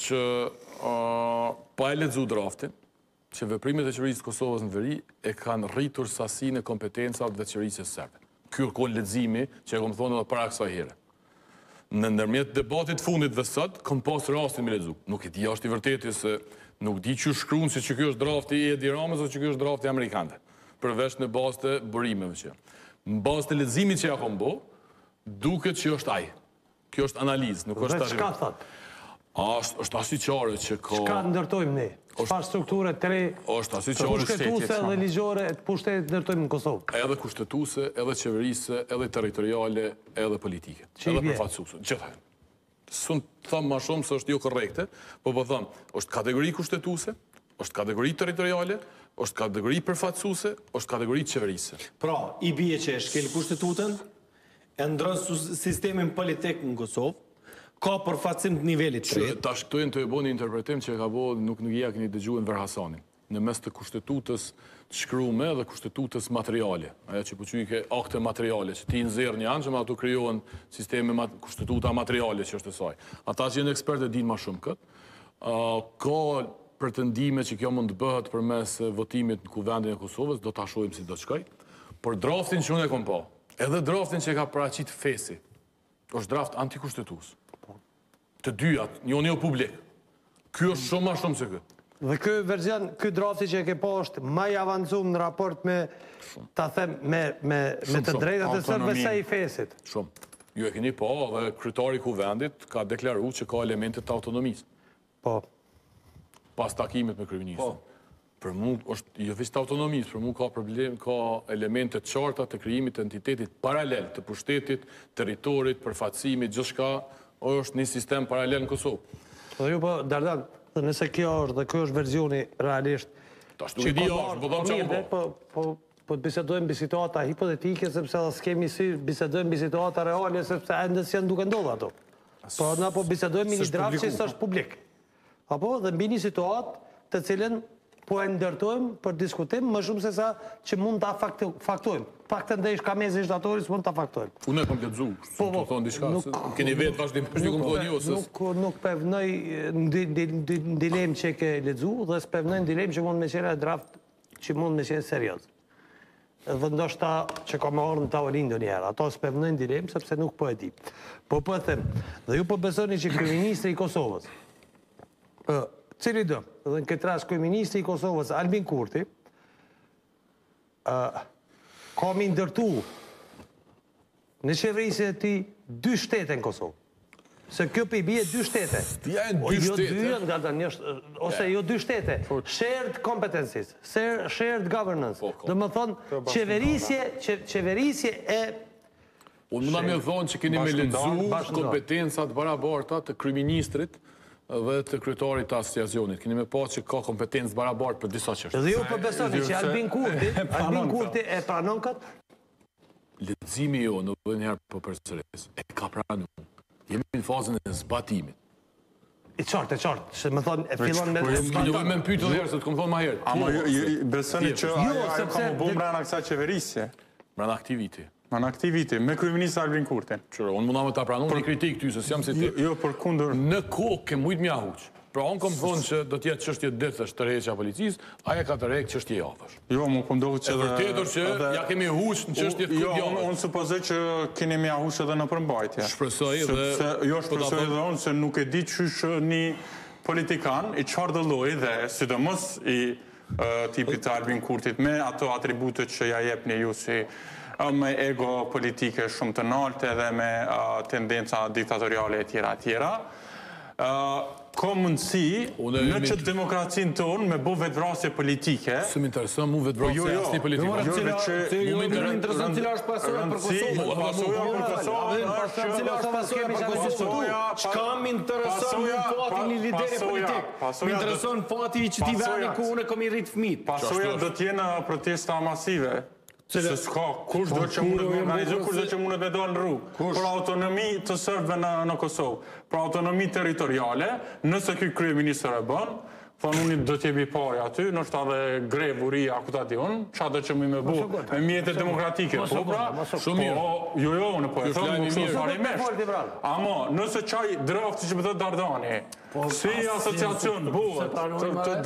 që pa e lexu draftin që veprimet e qeverisë Kosovës në veri e kanë rritur sasinë e kompetencave të qeverisë serbe. Ky është leximi që e kam thonë edhe para kësaj here. Në ndërmjet debatit fundit dhe sot, kam pas rastin me lexu. Nuk e di është i vërtetë se nuk di që shkruan se ky është drafti i Edi Ramës ose ky është drafti amerikanëve. Përveç në bazë të burimeve që. Në bazë të leximit që ja kam bë, duket që është ai. Kjo është analizë, nuk është tashmë. Çka thot? Është asi qarë që ka... Çka ndërtojmë ne? Çfarë strukture tre pushtetuese dhe ligjore të pushtetit ndërtojmë në Kosovë? Edhe kushtetuese, edhe qeverise, edhe territoriale, edhe politike. Edhe përfaqësuese. Gjithë. Sun thëmë ma shumë se është jo korrekte, po thëmë, është kategori kushtetuese, është kategori territoriale, është kategori përfaqësuese, është kategori qeverise. Pra, i bie që e shkel kushtetutën, e ndron sistemin politik në Kosovë, ka përfaqësim të nivelit të tretë. Tash këtu të e bo një interpretim që e ka bo nuk ja këni dëgju në Verhasanin. Në mes të kushtetutës të shkrume dhe kushtetutës materiale. Aja që përqy ke akte materiale, që ti nëzirë një anë që ma ato kryohen sistemi kushtetuta materiale që është e saj. Ata që jenë ekspertë e dinë ma shumë këtë. Ka pretendime që kjo mund të bëhet për mes votimit në kuvendin e Kosovës, do të ashojmë si do të shkoj. Por draftin që unë e kom pa, edhe draftin që e ka paraqit Fesi, është draft antikushtetues. Të dyjat, njoni o publik. Ky është shumë ma shumë se këtë. Dhe ky verzion, ky drafti që e ke po është më i avancuar në raport me, ta them, me të drejtat e sërbëve sa i fesit. Shumë. Ju e keni po, dhe kryetari i kuvendit ka deklaruar që ka elemente të autonomisë. Po. Pas takimit me kryeministrin. Për mu është jo vetëm autonomisë, për mu ka problem, ka elemente të qarta të krijimit të entitetit paralel të pushtetit, territorit, përfaqësimit, gjithçka është një sistem paralel në Kosovë. Dhe ju po, Dardan, nëse kjo është dhe kjo është verzioni realisht. Tash nuk e di është, po them çfarë po të bisedojmë mbi situata hipotetike, sepse edhe s'kemi si bisedojmë mbi situata reale, sepse ende s'janë duke ndodhur ato. Po na po bisedojmë mbi një draft që është publik. Apo dhe mbi një situatë të cilën po e ndërtojmë për diskutim më shumë se sa që mund ta faktojmë. Faktën dhe ka mezi shtatoris mund ta faktojmë. Unë e kom letëzu, të thonë diçka, keni vetë vazhdimisht ju kom thonë jo. Nuk pevnoj në dilemë që ke letëzu dhe s'pevnoj në dilemë që mund me qenë draft që mund me qenë serios. Dhe ndoshta që ka më orë në tavolin do njerë. Ato s'pevnoj në dilemë sepse nuk po e di. Po e them, dhe ju po besoni që kryeministri i Kosovës, cili do, dhe në këtë rast kryeministri i Kosovës, Albin Kurti, ka mi ndërtu në qeverisje e ti 2 shtete në Kosovë. Se kjo për i bje 2 shtete. Ja e 2 shtete? Ose jo 2 shtete. Shared competencies, shared governance. Dhe më thonë, qeverisje e... Unë mëna me thonë që keni me lexu kompetencat barabarta të kryeministrit dhe të kryetarit të asociacionit. Keni me pa që ka kompetencë barabartë për disa çështje. Dhe ju po besoni që Albin Kurti e pranon këtë? Leximi jo, në dhe njëherë për përsëris, e ka pranuar. Jemi në fazën e zbatimit. I qartë, se më thonë, e fillon me... Ju me më pytë dhe herë, se të kom thonë ma herë. Ama besoni që ajo ka më bëmë brana kësa qeverisje? Brana aktiviti. Brana aktiviti, me kryeministë Albin Kurtin. Qërë, unë mundam e ta pranon një kritik ty, se s'jam si ti. Jo, për kundur... Në kohë ke mujtë mja huqë. Pra, unë kom thonë që do t'jetë çështje dëthësh të rreqja policisë, aja ka të rreqë çështje javësh. Jo, më kom dohë që... E vërtetur që ja kemi huqë në çështje të javësh. Jo, unë supozoj që keni me huqë edhe në përmbajtje. Shpresoj dhe... Jo, shpresoj edhe unë, se nuk e di qysh një politikan i çfarë lloji dhe sidomos i tipit të Albin Kurtit me ato atributet që ja jepni ju si me ego politike shumë të lartë edhe me tendenca diktatoriale e tjera. Ka mundësi në që demokracinë tonë me bo vetvrasje politike. Së më intereson mu vetvrasje asni politike. Ju më intereson cila është pasoja për Kosovë. Pasoja për Kosovë. Cila është pasoja për Kosovë. Çka më intereson mu fati një lideri politik. Më intereson fati që ti veni ku unë kom i rrit fëmijët. Pasoja do t'jenë protesta masive. Se s'ka, kush do që mundet me organizu, kush do që mundet me dalë në rrugë. Për autonomi të sërbëve në Kosovë, për autonomi territoriale, nëse këj kryeministër e bën, thonë unë do t'jebi pari aty, nështë edhe grevë, uria, ku ta di unë, qa do që me bu, me mjetët demokratike. Po pra, shumë mirë. Jo, unë po e thonë, më shumë farimesht. Amo, nëse qaj drafti që më të Dardani, si asociacion buhet, të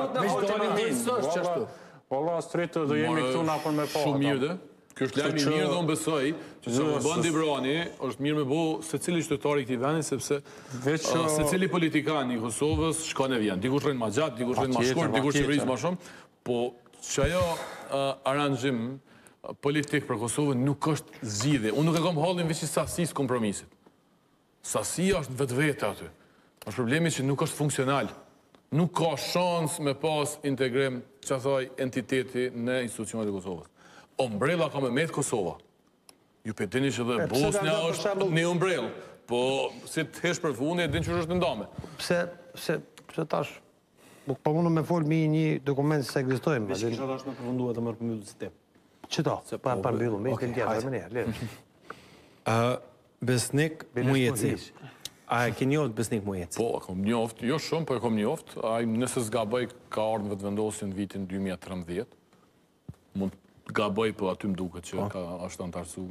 drejta, Valla, stretë dhe jemi këtu na për me pa. Shumë mirë dhe. Kjo është lajmi mirë dhe unë besoj që që më bëndi Brani është mirë me bo se cili qytetari këti vendi, sepse se cili politikan i Kosovës shkon e vjen. Dikush rrinë ma gjatë, dikush rrinë ma shkurt, dikush qeverisë ma shumë, po që ajo aranjim politik për Kosovën nuk është zgjidhje. Unë nuk e kom hallin veç i sasisë kompromisit. Sasia është vetë vete aty. është problemi që nuk është funksional. Nuk ka shans me pas integrim, që thaj, entiteti në institucionet e Kosovës. Ombrella ka me metë Kosova. Ju petini që dhe Bosnia është një ombrellë, po si të hesh për fundi e din që është ndame. Pse tash, po mundu me folë mi një dokument se egzistojmë. Që kisha tash me përfundu e të mërë përmjullu të sistem. Qëta? Pa përmjullu, me i të tjetër, me njerë. Besnik Mujeci. A e ke njoft Besnik Mujeci? Po, e kom njoft, jo shumë, po e kom njoft. A nëse s'gaboj ka ardhë në vetëvendosin vitin 2013. Mund gaboj, po aty më duke që ka ashtë antarësu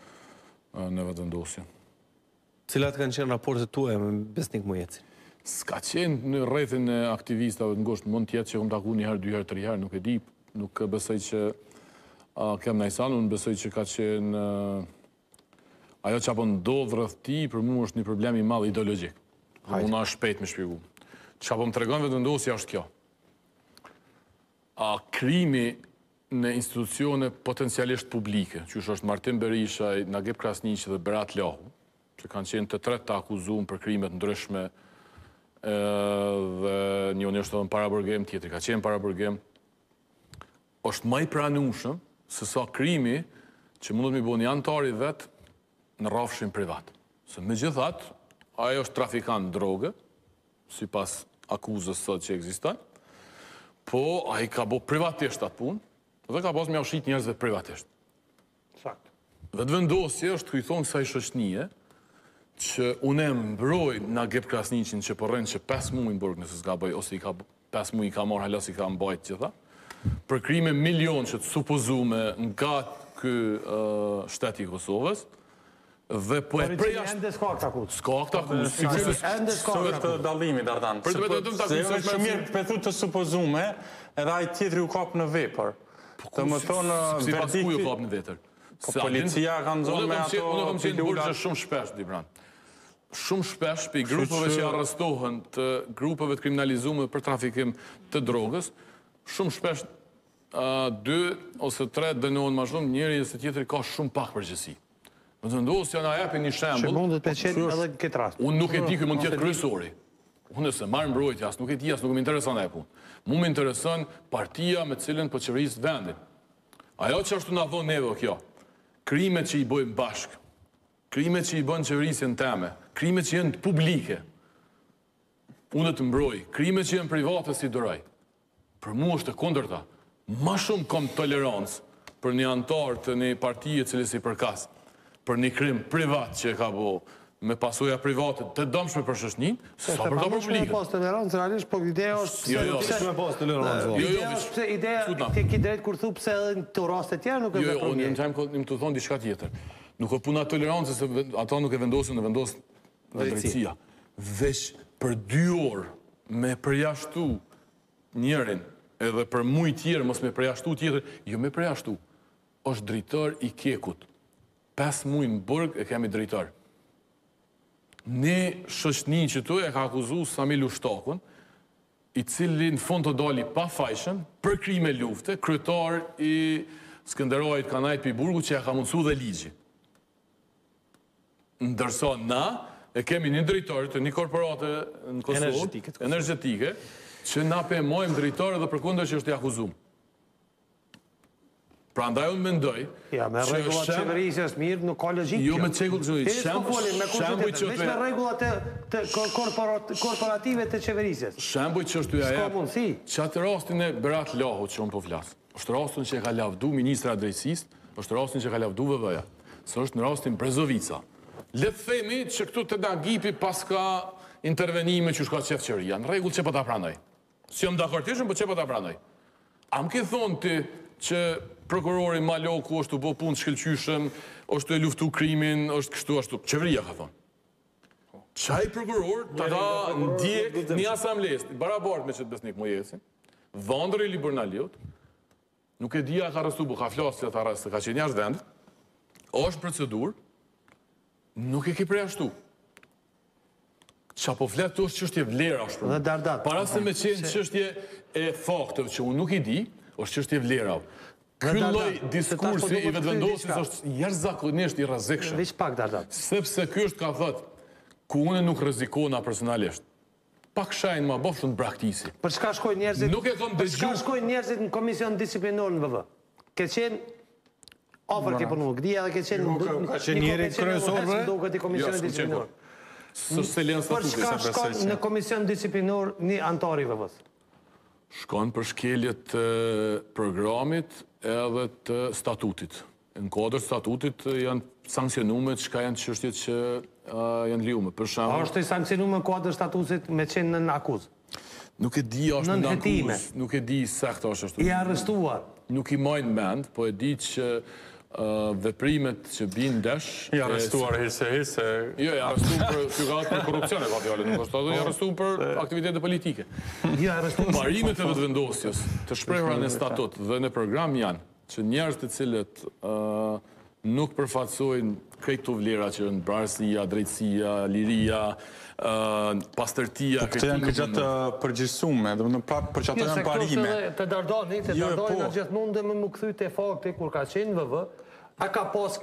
në vetëvendosin. Cilat kanë qenë raportet tuaja me Besnik Mujeci? S'ka qenë në rrethin e aktivistave të ngushtë, mund tjetë që kom taku një herë, 2 herë, 3 herë, nuk e di, nuk besoj që kem najsan, unë besoj që ka qenë ajo që apo ndodhë rreth ti, për mu është një problem i madh ideologjik. Unë është shpejt me shpjegu. Që apo më tregon vetëvendosja është kjo. Krimi në institucione potencialisht publike, që është Martin Berishaj, Nagib Krasniqi dhe Berat Lahu, që kanë qenë të tretë të akuzuar për krimet ndryshme, dhe njëri është edhe në paraburgim, tjetri ka qenë paraburgim, është më i pranueshëm se sa krimi që mundet mi bëni antari vetë në rrafshin privat. Se megjithatë, ajo është trafikant droge, sipas akuzës sot që ekziston, po ai ka bë privatisht atë punë dhe ka pas me ushit njerëzve privatisht. Sakt. Vetëvendosje është ku i thon kësaj shoqënie që unë mbroj Nagib Krasniqin që po rrin që 5 muaj në burg nëse s'ka bëj ose i ka 5 muaj i ka marrë hala si ka mbajt gjitha. Për krime milion që të supozume nga ky shteti i Kosovës dhe po e preja ende s'ka këtë akuzë. s'ka këtë akuzë. Ende s'ka Sot të dallimi Dardan. Për të vetëm ta Se është mirë pethu të supozume, edhe ai tjetri u kap në vepër. Të më thonë sipas ku ju kap në vetër. Po policia kanë zonë me ato. Unë kam qenë në burgje shumë shpesh, Dibran. Shumë shpesh për grupeve që arrestohen të grupeve të kriminalizuar për trafikim të drogës, shumë shpesh 2 ose 3 dënohen më shumë, njëri ose tjetri ka shumë pak përgjegjësi. Vetëvendosja na japin një Që shembull. mundet të qenë edhe në këtë rast. Unë nuk e di ky mund të jetë kryesori. Unë se marr mbrojtja, as nuk e di, as nuk më intereson ajo punë. Mu më intereson partia me cilën po qeveris vendin. Ajo që ashtu na von neve kjo. Krimet që i bëjmë bashk, krimet që i bën qeverisjen teme, krimet që janë publike. Unë të mbroj, krimet që janë private si doraj. Për mua është e kundërta. Ma shumë kam tolerancë për një antar të një partije cilës i përkas, për një krim privat që e ka bo me pasoja private të dëmshme për shoqërinë, sa për ta publike. Pas tolerancë realisht, po ideja është Me pas tolerancë. ideja ke ki drejt kur thu pse edhe në të raste tjera nuk e vepron Unë mirë. jam të thonë diçka tjetër. Nuk o puna tolerancë se ata nuk e vendosin, vendos drejtësia. Veç për 2 orë me përjashtu njërin edhe për muj tjerë mos me përjashtu tjetër, jo me përjashtu. Është drejtor i Kekut. 5 muj në burg e kemi drejtor. Ne shoqëni që tu e ka akuzu Samil Ushtakun, i cili në fund të dali pa fajshëm për krime lufte, kryetar i Skënderojit Kanajt Piburgu që ja ka mundësu dhe ligji. Ndërsa na e kemi një drejtor të një korporate në Kosovë, energjetike, që na pëmojmë drejtore dhe përkundër që është i akuzum. Pra ndaj unë mendoj... Ja, me regullat qeverisë është mirë, nuk ka logjik. Jo, me çekull që veç me regullat korporative të qeverisës. Shembuj që është ja S'ka mundësi. që atë rastin e Berat Lahu që unë po flas. Është rastin që e ka lavdu ministra e drejtësisë, është rastin që e ka lavdu VV-ja. Se është në rastin Brezovica. Le të themi që këtu te Nagipi pas ka intervenime që shka qefqëria. Në rregull që po ta pranoj. Si jam dakordishëm, po që po ta pranoj. A më ke thonë ti që prokurori Maloku është të bo punë shkëlqyshëm, është të e luftu krimin, është kështu ashtu. Qeveria ka thonë. Qaj prokuror të da ndjek një asambles, barabart me qëtë Besnik Mojesin, Vandër i Liburnaliut, nuk e dhja ka arrestu, bu ka flasë që të arrestë, ka qenë jashtë vend, është procedur, nuk e ke preashtu. Qa po fletë të është qështje vlera është për. Para se me qenë qështje e faktëve që unë nuk i di, është qështje vlera. Ky lloj diskursi i vetëvendosis është jashtëzakonisht i rrezikshëm. Veç pak Dardan. Sepse ky është ka thënë, ku unë nuk rrezikona personalisht. Pak shajnë ma bofshën praktisi. Për çka shkojnë njerëzit? Nuk e kam Për çka dëgjuar. shkojnë njerëzit në komision disiplinor në VV? Ke qenë ofër ke punu, gdija dhe ke qenë Ka qenë njëri kryesorëve? duket i komisionit s'kem disiplinor. Së Selen Për statuti. çka shkon në komision disiplinor një antar i VV-s? Shkon për shkeljet të programit edhe të statutit. Në kodër statutit janë sankcionume çka janë çështjet që janë liume. Për A shembull, është i sankcionuar në kuadër statutit me qenë në akuzë? nuk e di është Nën në hetime. akuzë, nuk e di saktë është ashtu. I arrestuar. Nuk i majnë mend, po e di që veprimet që binë ndesh... I arrestuar hise. Jo, i arrestuar për fygat për korupcion e ka fjallë, nuk është ato, i arrestuar për aktivitete politike. I arrestuar. Parimet e vetëvendosjes të shprehura në statut dhe në program janë që njerëz të cilët nuk përfaqësojnë krejt të vlera që në brarësia, drejtësia, liria, pastërtia... Këtë janë këtë përgjithësume, dhe më prapë për që ato janë parime. Të Dardani në gjithmonë dhe më këthy të fakti kur ka qenë VV, a ka pas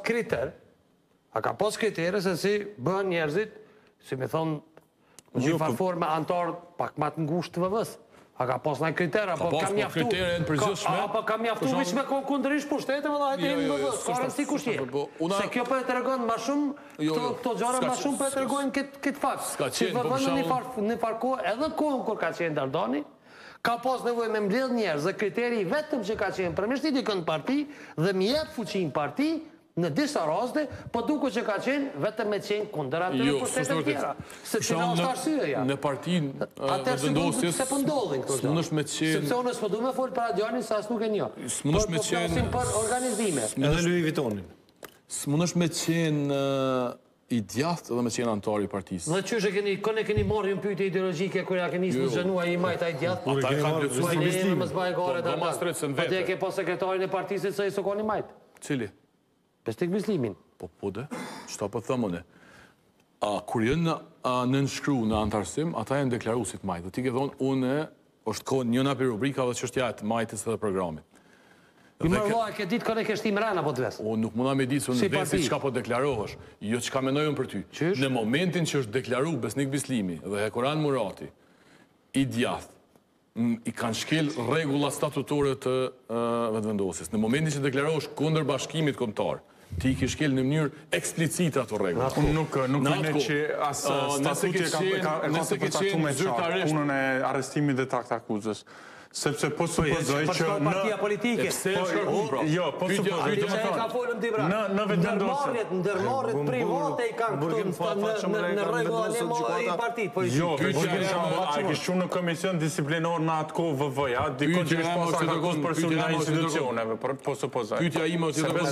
kriterë se si bën njerëzit, si me thonë, në një farforme antarë pak ma të ngushtë të VV-s. A ka pas në kriterë, apo ka mjaftu... Apo ka mjaftu vishme kundërish pushtetë, më dhajtë e në VV-s, ka rëndësi kushtje. Se kjo për e të regojnë ma shumë, këto gjara ma shumë për e të regojnë këtë fakt. Si VV në farko, edhe kohën kur ka qenë Dardani, ka pas nevoj me mbledh njerëz dhe kriteri vetëm që ka qenë përmeshti dikën parti dhe mjetë fuqin parti në disa raste, po duke që ka qenë vetëm me qenë kundër atë në pushtetet tjera. Se që nga është arsyeja. Në partin vendosjes... Se pëndodhin këto gjë. Sepse unë s'po du me folë për Adjanin, se as nuk e një. Po flasim për organizime. Edhe Louis Vuittonin. S'munësh me qenë i djathtë edhe me qenë antar i partisë. Dhe qështë e keni marrë një pyetje ideologjike kër ja keni së gjenua i majta i djathtë? Ata e kanë plotësuar beslimin. Po t'je ke po sekretarin e partisit se i sokoni majtë? Cili? Bestik beslimin. Po dhe, qëta po thëmone. Kur jënë në nënshkru në antarësim, ata e në deklarusit majtë. Dhe ti ke thonë, une është kohë njëna për rubrika dhe qështja e të majtës dhe programit. I mërloa, ke ditë kërë e kështim rana po të vesë? O, nuk muna me ditë, unë vesi qka po deklarohësh. Jo qka menojën për ty. Në momentin që është deklaru Besnik Bislimi dhe Hekuran Murati, i djathë, i kanë shkel regula statutore të vetëvendosis. Në momentin që deklarohësh kundër bashkimit kombëtar, ti i ke shkel në mënyrë eksplicite ato regula. Unë nuk vene që asë statutje ka përcaktu me qartë punën e arrestimit dhe takt akuzës. Sepse po supozoj që në... Partia politike. Jo, po supozoj që në vetëvendosje. Ndërmarrjet private i kanë këtu në regullim i partit. Jo, a i kishtu në komision disiplinor në atë kohë VV-ja, dikon që ishtë posa ka kusë përsun nga institucioneve, po supozoj. Pytja ime është të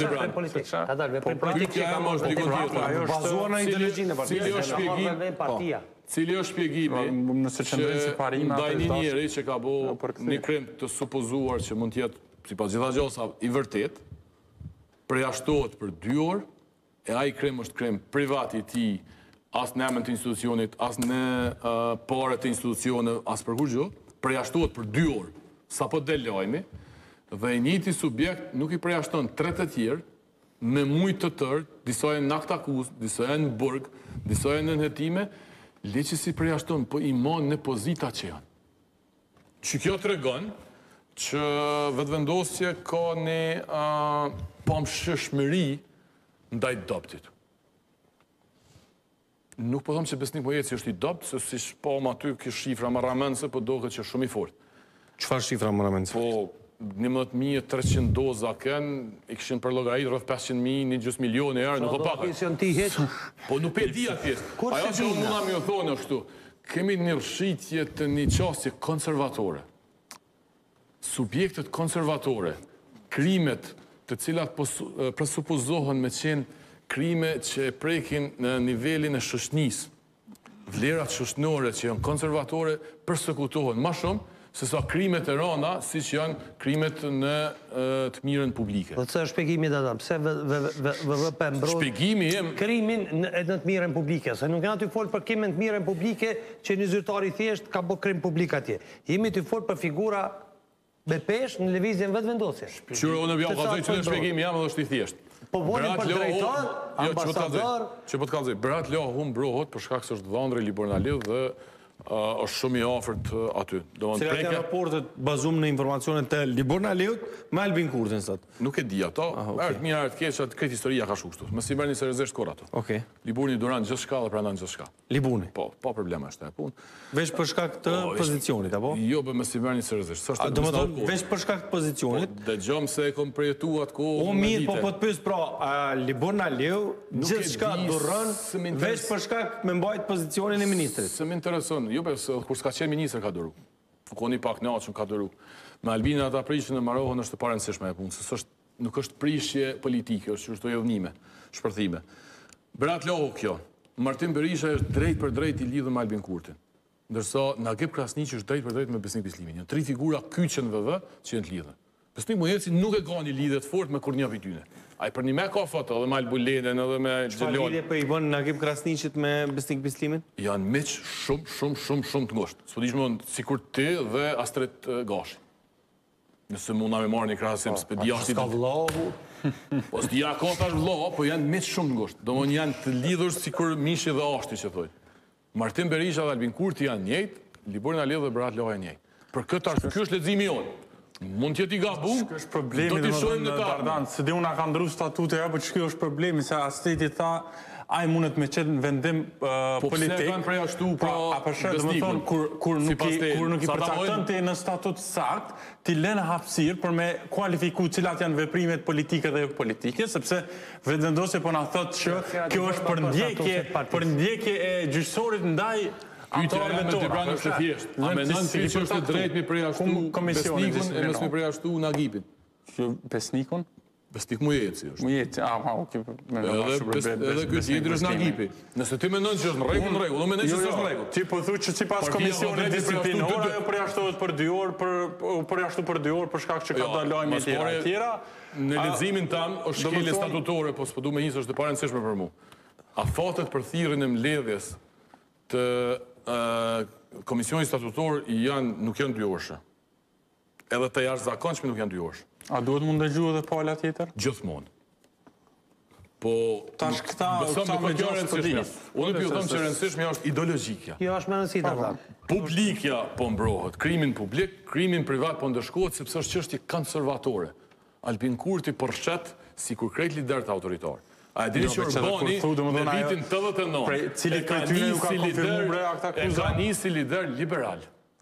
bazuar në ideologjinë e partia. Cili është shpjegimi që ndaj një njeri që ka bo një krem të supozuar që mund tjetë, si pas gjitha gjosa, i vërtet, përjashtohet për 2 orë, e a i krem është krem privati ti, as në emën të institucionit, as në pare të institucionit, as për kur gjo, përjashtohet për 2 orë, sa po delojmi, dhe i njëti subjekt nuk i përjashton 3 të tjerë, me mujtë të tërë, disojnë në akt akuz, disojnë në burg, disojnë në nëhetime, leqë si përjashton, po i mon në pozita që janë. Që kjo të regon që vetëvendosje ka një pamshëshmëri ndaj doptit. Nuk po thëmë që Besnik Mojeci është i dopt, se si shpom aty kështë shifra më ramense, po do këtë që shumë i fort. Qëfar shifra më ramense? Po, 11.300 doza kënë, i këshin për logaritë rrëth 500.000, 1 milion e erë, nuk o paka. Po nuk pe di atjes. Ajo që unë muna mi o thonë është tu, kemi një rëshitje të një qasje konservatore. Subjektet konservatore, krimet të cilat presupozohen me qenë krime që e prekin në nivelin e shoshnis, vlerat shoshnore që janë konservatore, persekutohen ma shumë, se sa krimet e rana, si që janë krimet në të mirën publike. Dhe të shpjegimi dhe da, pse VVP mbrojt krimin në të mirën publike, se nuk janë të folë për krimin të mirën publike që një zyrtari thjesht ka bo krim publik atje. Jemi të folë për figura me pesh në levizjen vetëvendosje. Qyre, unë bja, ka që në shpjegimi jam edhe është i thjesht. Po volim për drejtor, ambasador... Që po të kalëzoj, Brat Leo hum brohot për shkak se është dhëndre Libor Naliv dhe është shumë i afërt aty. Cilat janë raportet bazum në informacionet të Libor Naliut me Albin Kurtin sot? Nuk e di ato. Ertë mirë, ertë keqë, kretë historia ka shukështu. Më si mërë një seriozisht kur ato. Liburi duran gjithë shka dhe prandan gjithë shka. Libuni? Po, pa problema është e punë. Veç për shkak të pozicionit, apo? Jo, bë më si mërë një seriozisht. Do më thonë, veç për shkak të pozicionit? Dhe gjom se e kom përjetu atë kohë. O mirë, po të pysë pra, Libor Naliu, gjithë shka durën, veç për shkak me mbajt pozicionin e ministrit. Se më intereson, jo kur s'ka qenë minister ka dëru. Fukoni pak në aqën ka dëru. Me Albina ata prishën e marohën është të parënësishme e punë, se nuk është prishje politike, është qështu jodhnime, shpërthime. Brat Loho kjo, Martin Berisha është drejt për drejt i lidhë me Albin Kurtin. Ndërsa Nagib Krasniqi është drejt për drejt me Besnik Bislimin. Janë 3 figura kyqen VV që jenë të lidhë. Besnik Mujeci nuk e ka një lidhje të fortë me kur një vityne. Ai për një me ka foto edhe me Albulenen edhe me Çfarë Xhelol. lidhje po i bën Nagib Krasniqit me Besnik Bislimin? Janë miq shumë të ngushtë. S'po dish më sikur ti dhe Astrid Gashi. Nëse mund na me marrë një krahasim spediasti. Ka vllahu. Po s'dia ka tash vllah, po janë miq shumë të ngushtë. Domthonjë janë të lidhur sikur mishi dhe ashti që thoj. Martin Berisha dhe Albin Kurti janë njëjtë, Liborin Ali dhe Berat Loha janë njëjtë. Për këtë arsye ky është leximi jonë. Mund t'jeti gabum, Kjo është problemi në Dardan, se dhe unë ka ndru statute, po që kjo është problemi, se Asteti tha, ai mundet me qenë në vendim politik. Po pse kanë përjashtu Besnikun? Kur nuk i përcaktën ti në statut sakt, ti lënë hapësirë për me kualifiku cilat janë veprimet politike dhe jo politike, sepse vetëvendosja po na thotë që kjo është për ndjekje e gjyqësorit ndaj Pyetja me Tibranë është e thjeshtë. A mendon ti që është drejt mi përjashtu Besnikun e mos mi përjashtu Nagibin? Besnikun? Besnik Mujeci është. Mujeci, okej. Edhe ky tjetër është Nagibi. Nëse ti mendon që është në rregull, unë mendoj që është në rregull. Ti po thu që sipas komisionit disiplinor ajo përjashtohet për 2 orë, përjashtu për 2 orë për shkak që ka dalë lajme të tjera. Në leximin tam është shkelje statutore, po s'po du me njësë është e parëndësishme për mu. Afatet për thirrjen e mbledhjes të Komisioni statutor nuk janë 2 orëshe. Edhe të jashtëzakonshme nuk janë 2 orëshe. A duhet mund dëgjuar edhe pala tjetër? Gjithmonë. Po tash këta me gjë rëndësishme. Unë po them që rëndësishme është ideologjikja. Jo, është më rëndësishme ata. Publikja po mbrohet, krimin publik, krimin privat po ndëshkohet sepse është çështje konservatore. Albin Kurti përshqet sikur krejt lider të autoritar. A e dini që Orbani në vitin 89 e ka nisi lider liberal.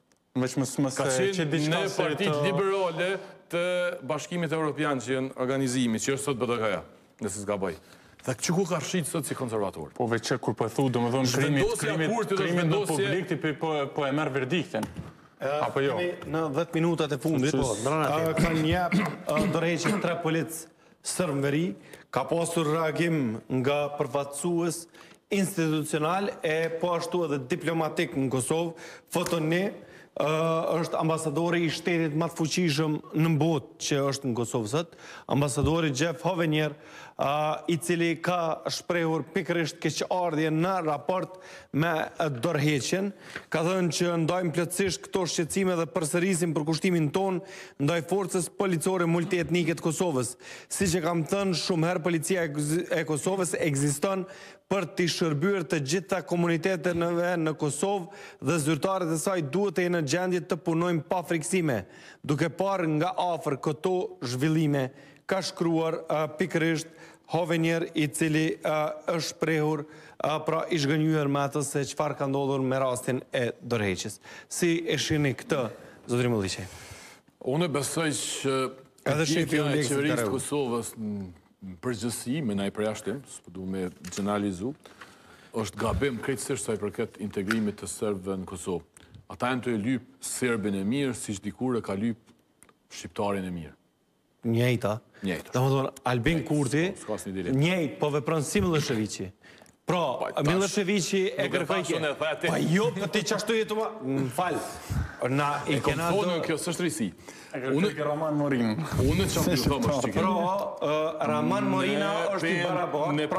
Ka qenë në partit liberale të Bashkimit Evropian që janë organizimi, që është sot BDK-ja, nëse s'gaboj. Dhe që ku ka rshit sot si konservator? Po veç kur po thu, do më thonë krimit në publik ti po e merë verdiktin. Apo jo? Në 10 minutat e fundit, kanë njep dërheqin 3 policë sërë në veri, ka pasur reagim nga përfaqësues institucional e po ashtu edhe diplomatik në Kosovë. Fotoni është ambasadori i shtetit më të fuqishëm në botë që është në Kosovë sot, ambasadori Jeff Hovenier, i cili ka shprehur pikërisht keqardhje në raport me dorëheqjen. Ka thënë që ndajmë plotësisht këto shqetësime dhe përsërisim përkushtimin ton ndaj forcës policore multietnike të Kosovës. Siç e kam thënë shumë herë, policia e Kosovës ekziston për të shërbyer të gjitha komuniteteve në Kosovë dhe zyrtarët e saj duhet të jenë në gjendje të punojnë pa friksime, duke parë nga afër këto zhvillime, ka shkruar pikërisht Hovenier, i cili është shprehur pra i zhgënjur me atë se çfarë ka ndodhur me rastin e dorëheqjes. Si e shihni këtë, zotëri Mulliqi? Unë besoj që përgjegjja e qeverisë të Kosovës në përgjithësi, me ndaj përjashtim, s'po du me generalizu, është gabim krejtësisht sa i përket integrimit të serbëve në Kosovë. Ata janë të e lyp serbin e mirë, siç dikur e ka lyp shqiptarin e mirë. Njëjta. Njëjta. Dhe më thonë, Albin Kurti, njëjt, po vepron si Miloševiqi. Pra, Miloševiqi e kërkoj... Pa jo, për ti qashtu jetu ma... Më falë. E kom thonë kjo sështë risi. E kërkoj Raman Morina. Unë që më thomë është që kjo. Pra, Raman Morina është i barabar. Në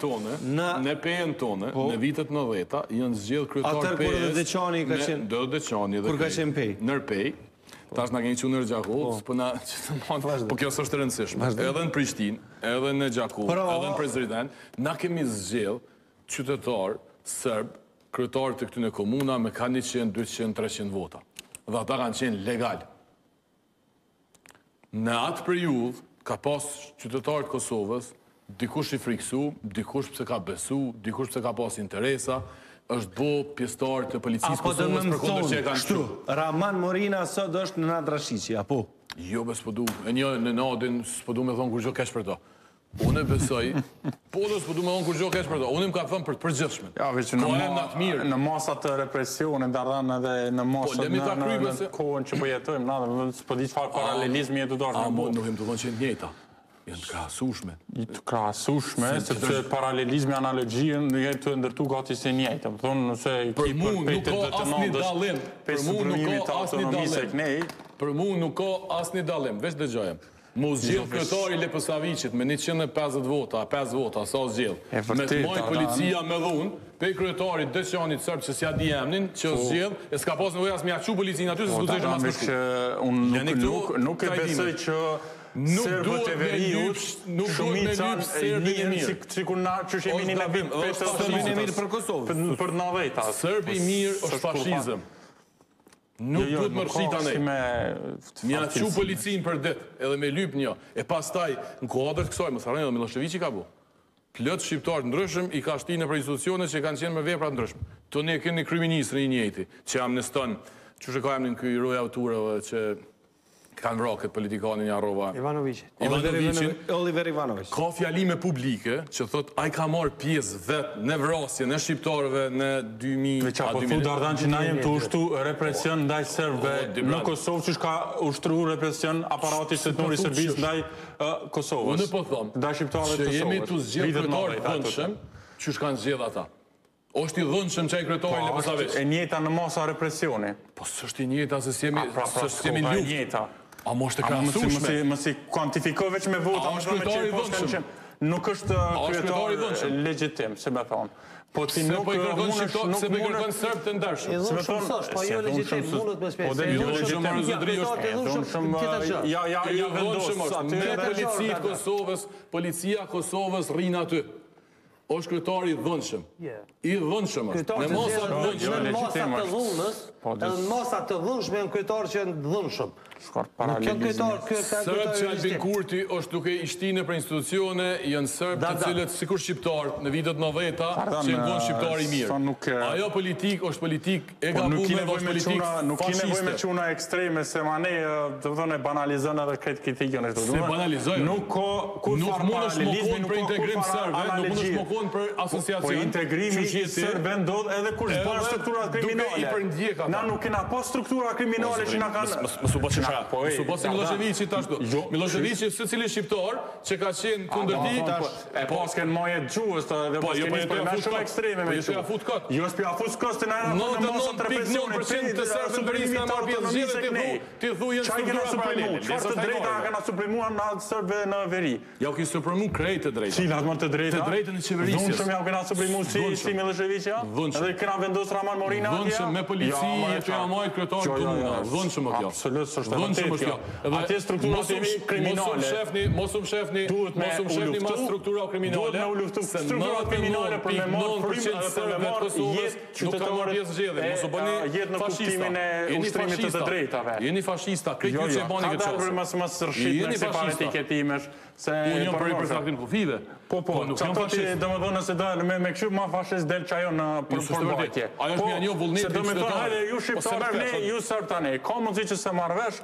pejen tonë, në vitet 90-ta, janë zgjedhë kryetar Atër kur edhe Deçani ka qenë... Do Deçani Kur ka qenë pej? Nër pej. Tash nga keni që nërë Gjakovës, po kjo është të rëndësishme. Edhe në Prishtinë, edhe në Gjakovë, edhe në Prizren, na kemi zgjedhë qytetar, sërb, kryetar të këtyne komuna me ka 100, 200, 300 vota. Dhe ata kanë qenë legal. Në atë periudhë, ka pas qytetarët Kosovës, dikush i friksu, dikush pëse ka besu, dikush pëse ka pas interesa, është bo pjestar të policisë Kosovës për kondër që e kanë shtu. Raman Morina sot është në Nad Rashiqi, apo? Jo, be s'podu. E një në Nadin s'podu me thonë kur gjo kesh për to. Unë e besoj, po dhe s'podu me thonë kur gjo kesh për to. Unë im ka thënë për të përgjithshme. Ja, veç në masat të represionit, dardan edhe në masat në kohën që po jetojmë, s'po di çfarë paralelizmi jetu dorë. Nuk im të thonë që jenë njëjta. Janë të krahasueshme. Të krahasueshme, sepse paralelizmi, analogjinë jetë të ndërtu gati se njëjtë. Më thonë, nëse për mu nuk ka asnjë dallim. Për mu nuk ka asnjë dallim. Për mu nuk ka asnjë dallim, veç dëgjojem. Mu zgjidh kryetari Lepësavicit me 150 vota, 5 vota, sa zgjidh. Me të mojë policia me dhunë, pe kryetarit Dëqanit sërb që s'ja di emnin, që zgjidh, e s'ka pas nevojë as me jaqu policinë aty, se s'ku të mas përshku. Unë nuk e besoj që Serbët e Veriut, shumica e njën që kur na që shemi një në vitë për Kosovë, për 90-ta. Serbi mirë është fashizëm. Nuk duhet më rëshita nej. Mja që policinë për dit, edhe me lyp një. E pas taj, në kuadrët kësaj, më sarajnë edhe Miloševiqi ka bu. Plët shqiptarë ndryshëm i ka shti në për institucionet që kanë qenë me veprat ndryshëm. Të ne keni kryministrë i njëti, që amneston, që shë ka emnin këj roj auturëve që kanë vra këtë politikanin Jarova. Oliver Ivanović. Ka fjalime publike që thot a i ka marrë pjesë vetë në vrasje në shqiptarëve në 2000... Me qa po thu Dardan që na jem të ushtu represion ndaj Serbëve në Kosovë që shka ushtru represion aparatit shtetnori Serbisë ndaj Kosovës. Unë po thomë ndaj shqiptarëve të që jemi Kosovës. të zgjedhë kryetarë të dhënshëm që shkanë zgjedhë ata. Është i dhënshëm që i kryetari Lepësavicit. E njëta në masa represioni. Po s'është i njëta se s'jemi luftë. A mos të krahasueshme. Mos i kuantifikoj veç me vota, nuk është kryetar legjitim, se më thon. Po ti nuk se me kërkon serb të ndershëm. I dhunshëm s'është, po jo legjitim, mundet me spesë. Po dhunshëm Marzudri është. Ja vendos aty policia Kosovës, policia Kosovës rrin aty. Është kryetari i dhunshëm. I dhunshëm është. Në mosat në mosat të dhunës, edhe në mosat të dhunshme në kryetar që janë dhunshëm. Sërbë që Albin Kurti është duke i shtinë për institucione, janë sërbë të cilët sikur shqiptarë në vitet 90-ta që janë konë shqiptari mirë. Ajo politik është politik e gabume, është politik fashiste. Nuk i nevoj me quna ekstreme, se ma ne të vëdhën e banalizën edhe këtë kritikën. Se banalizojnë. Nuk mund është më konë për integrim sërbë, nuk mund është më konë për asociacion. Po integrimi i sërbë ndodh edhe kur zbarë strukturat kriminale. Na nuk kena po struktura kriminale që na kanë... Su po si Miloševiqi tashtu. Miloševiqi së cili shqiptar që ka qenë kundër ti... E pasken maje gjuhës të dhe paskenit për me shumë ekstreme me që. Jo s'pja fut kës të nëjë në mosën të represionit. 99% të sërbë në bërisë ka marrë pjesë gjithë ti thu jenë struktura paralele. Qfarë të drejta kana suprimuar në sërbë në veri? Ja u ki suprimu krejt të drejta. Cilat më të drejta? Të drejtën e qeverisjes. Dhunshëm ja u kena suprimu si Miloševiqi ja? Edhe kena vendos Raman Morina atje? Dhunshëm me polici që ja majtë kryetar komuna. Dhunshëm o kjo. Absolut, së është vërtet kjo. Atje strukturat jemi kriminale. Mos u shefni ma struktura kriminale. Duhet me u luftu strukturat kriminale për me marë frimë dhe për me marë jetë qytetarët jetë në kuptimin e ushtrimit të drejtave. Jeni fashista, krejt ju që e bani këtë qasë. Mësë rëshit në se pare etiketimesh. Unë jam për i përshaktim kufive. Po, që ato që dhe më dhënë se dhe me këshu ma fashist del që ajo në përbajtje. Ajo është një vullnit se dhe me thonë, hajde, ju shqiptarë ne, ju sërë tani. Ka mundësi që se marrëvesh,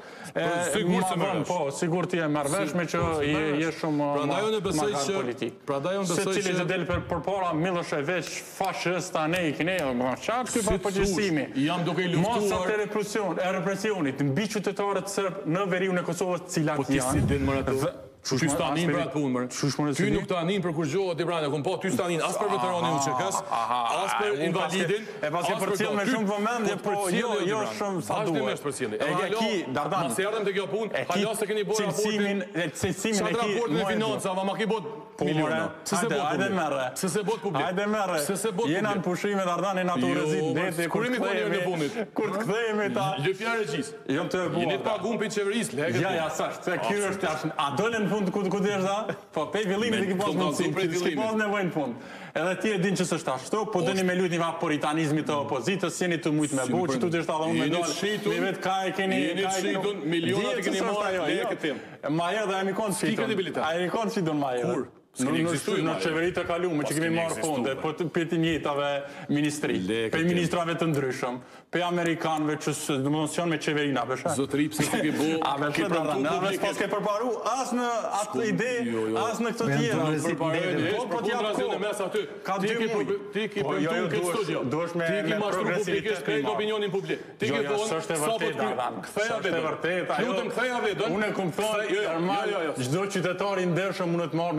sigur ti e marrëvesh me që je shumë marrë politik. Se cili të del për para Milošević fashist tani, këne, qarë këj pa përgjësimi. Jam duke i luftuar. Mosat e represionit, mbi qytetarët sërbë në veriun e Kosovës cilat janë. Ty stanin për atë punë, mërë. Ty nuk stanin për kur gjohët i brane, kun po, ty stanin as për veteranin UÇK-s, as për invalidin, e pas ke përcjell me shumë vëmendje, po jo shumë sa duhet. E ki, Dardan, mas erdhëm të kjo punë, halja se keni bërë raportin, qatë raportin e financa, ma ki bot miliona. Hajde merre. Se se bot publik. Hajde merre. Jena në pushime, Dardan, e na të urezit deti, kur të kthejemi ta... Lëfja regjis. Jom të e Jeni të pagun për qeveris, ja, sasht, se kjo është, a dolen fund ku të është da? Po, pej fillimit i ki pas mundësim, ki pas nevojnë fund. Edhe ti e din që sështë ashtu, po dëni me lujt një va puritanizmi të opozitës, jeni të mujtë me bu, që tu të është adha unë me dojnë, me vetë ka e keni... Jeni të shqitun, milionat e keni marrë, le e këtim. Ma edhe e mi konë shqitun. A e mi konë shqitun ma edhe. Në qeverit të kalume që kemi marrë fonde, për të njëtave ministri, për ministrave të ndryshëm, për Amerikanëve që dhe më nësion me qeverina, përshë? Zotëri, pëse të ki bo, ki përpu publike... Pas ke përparu, as në atë ide, as në këtë tjera. Po t'ja ko, ka 2 muj. Ti ki përtu këtë studio, ti ki mashtru publikisht krejt opinionin publik. Ti ki thonë, sa po t'këtheja vedon. Lutëm këtheja vedon. Unë e kumë thonë, gjdo qytetari ndershëm unë të marrë mi para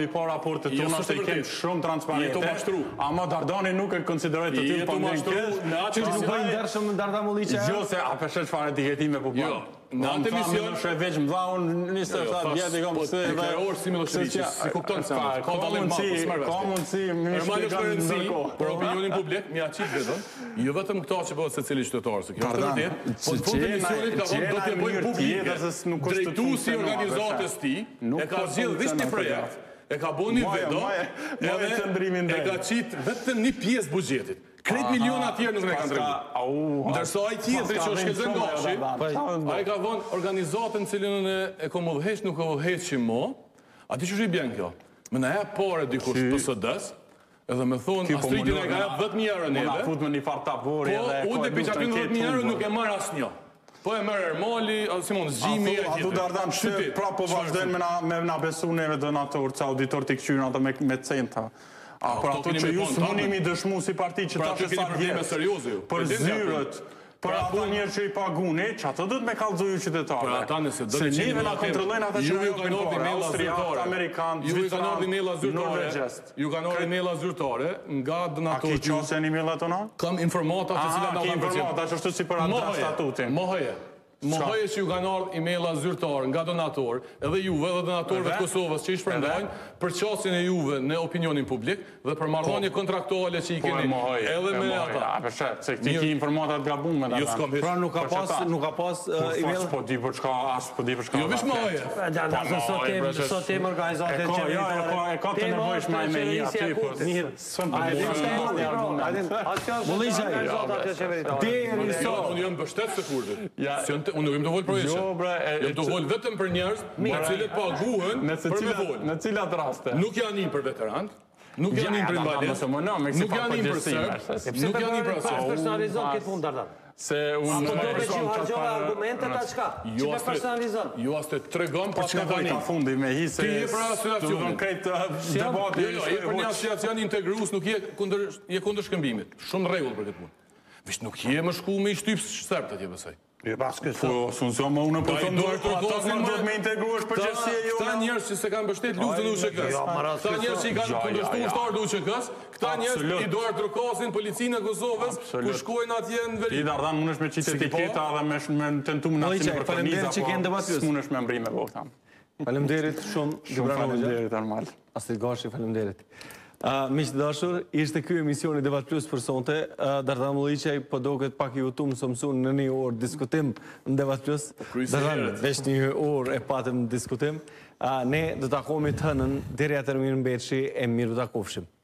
raportet tona se i kemë shumë transparente. Jeto mashtru. Ama Dardani nuk e konsideroj të tillë Jeto mashtru në atë Që nuk emision. bëjnë ndershëm në Darda Mulliqe? Jo, se a përshë çfarë etiketime po bën. Në atë emision Shë veç më dha unë 27 vjetë i kam pëse e kreor si Miloševići, si kupton se ka dallim madh, s'merr vesh. Ka mundësi, më Normal është shpjegon rëndësi ndërkohë. për opinionin publik, mi aqit vetëm, jo vetëm këta që bëhet secili qytetar, se kjo është vërtet, po në fund të emisionit ka thonë do t'ja bëjë publike. Drejtuesi i organizatës ti e ka zgjedhë veç një projekt, e ka bënë një vedo, edhe e ka qit vetëm një pjesë buxhetit. Kretë miliona tjerë nuk ne kanë treguar. Ndërsa ai tjetri që është Shkenzen Gashi, ai ka thonë organizatën cilën e kom udhëheq nuk e udhëheqim mo. Aty që është i bjen kjo. Më na jep parë dikush PSD-s, edhe më thonë Astridin e ka jep 10.000 euro neve. Na fut me një farë tabori edhe Po unë depi çapin 10.000 euro nuk e marr asnjë. Po e merr Ermali, Simon Zgjimi e Atu Dardan shtyp, pra po vazhdojnë me na besu neve donator, që auditor t'i këqyrën ato me centa. A për ato që ju s'munimi dëshmu si parti që ta keni probleme serioze ju. për zyrët, për ata njerë që i paguni, që ato do të me kallëzoj ju qytetarëve. Për ata nëse do Se të neve na kontrollojnë ata që ju na kanë ardhur jopin emaila zyrtare, Amerikanë, ju kanë ardhur emaila zyrtare, Norvegjest. ju kanë ardhur emaila zyrtare nga A ki donatorët. qasjen emaila tona? Kam informata të cilat na Ki kanë përcjell. informata që është si për atë statutin. Mohoje që ju kanë ardhur emaila zyrtar nga donator, edhe juve dhe donatorëve të Kosovës që i shpërndajnë për qasjen e juve në opinionin publik dhe për marrëdhënie kontraktuale që i keni edhe me ata. Se ti ki informatat gabume. Jo s'kam hiç. Pra nuk ka pas email? Po di për çka, as po di për çka. Jo veç mohoje. Sot tem organizatet E ka të nevojshme me i aty, po Deri sot. Unë jam mbështet të kurdit. Unë nuk jam të vol për Jo, bre, jam të vol vetëm për njerëz të cilët paguhen për me vol. Në cilat raste? Nuk janë për veterantë, nuk janë për invalidë, nuk janë për serbë, nuk janë për serbë. personalizon këtë punë Dardan. Se unë Do të që hargjove argumentet a çka? Që me personalizon. Jo as të tregon për çka do i ka fundi me hi se Ti je për asociacionin. këtë debati. Jo, je për një asociacion integrues, nuk je kundër shkëmbimit. Shumë rregull për këtë punë. Vish nuk je më shku me i shtyp serbët atje besoj. Jo pas këtë. Po, sunësion më unë po të ndojë për ata që do të me integruash për qësie jo. Këta njerëz që se kanë mbështet luftën e UÇK-s. Këta njerëz që i kanë kundërshtuar ushtarët e UÇK-s, këta njerëz i dorë trokasin policinë e Kosovës, ku shkojnë atje në veri. Ti Dardan mundesh me qitë etiketa dhe me tentum nacion për fëniza, po mundesh me mbrime vota. Faleminderit shumë, Gibran Hoxha. Faleminderit normal. Astrid Gashi, faleminderit. Miq të dashur, ishte ky emisioni Debat Plus për sonte. Dardan Mulliqi po duket pak i utum së mësuan në një orë diskutim në Debat Plus. Dardan, veç një orë e patëm diskutim. Ne do të takohemi të hënën, deri atë mirë mbetshi e mirë do takofshim.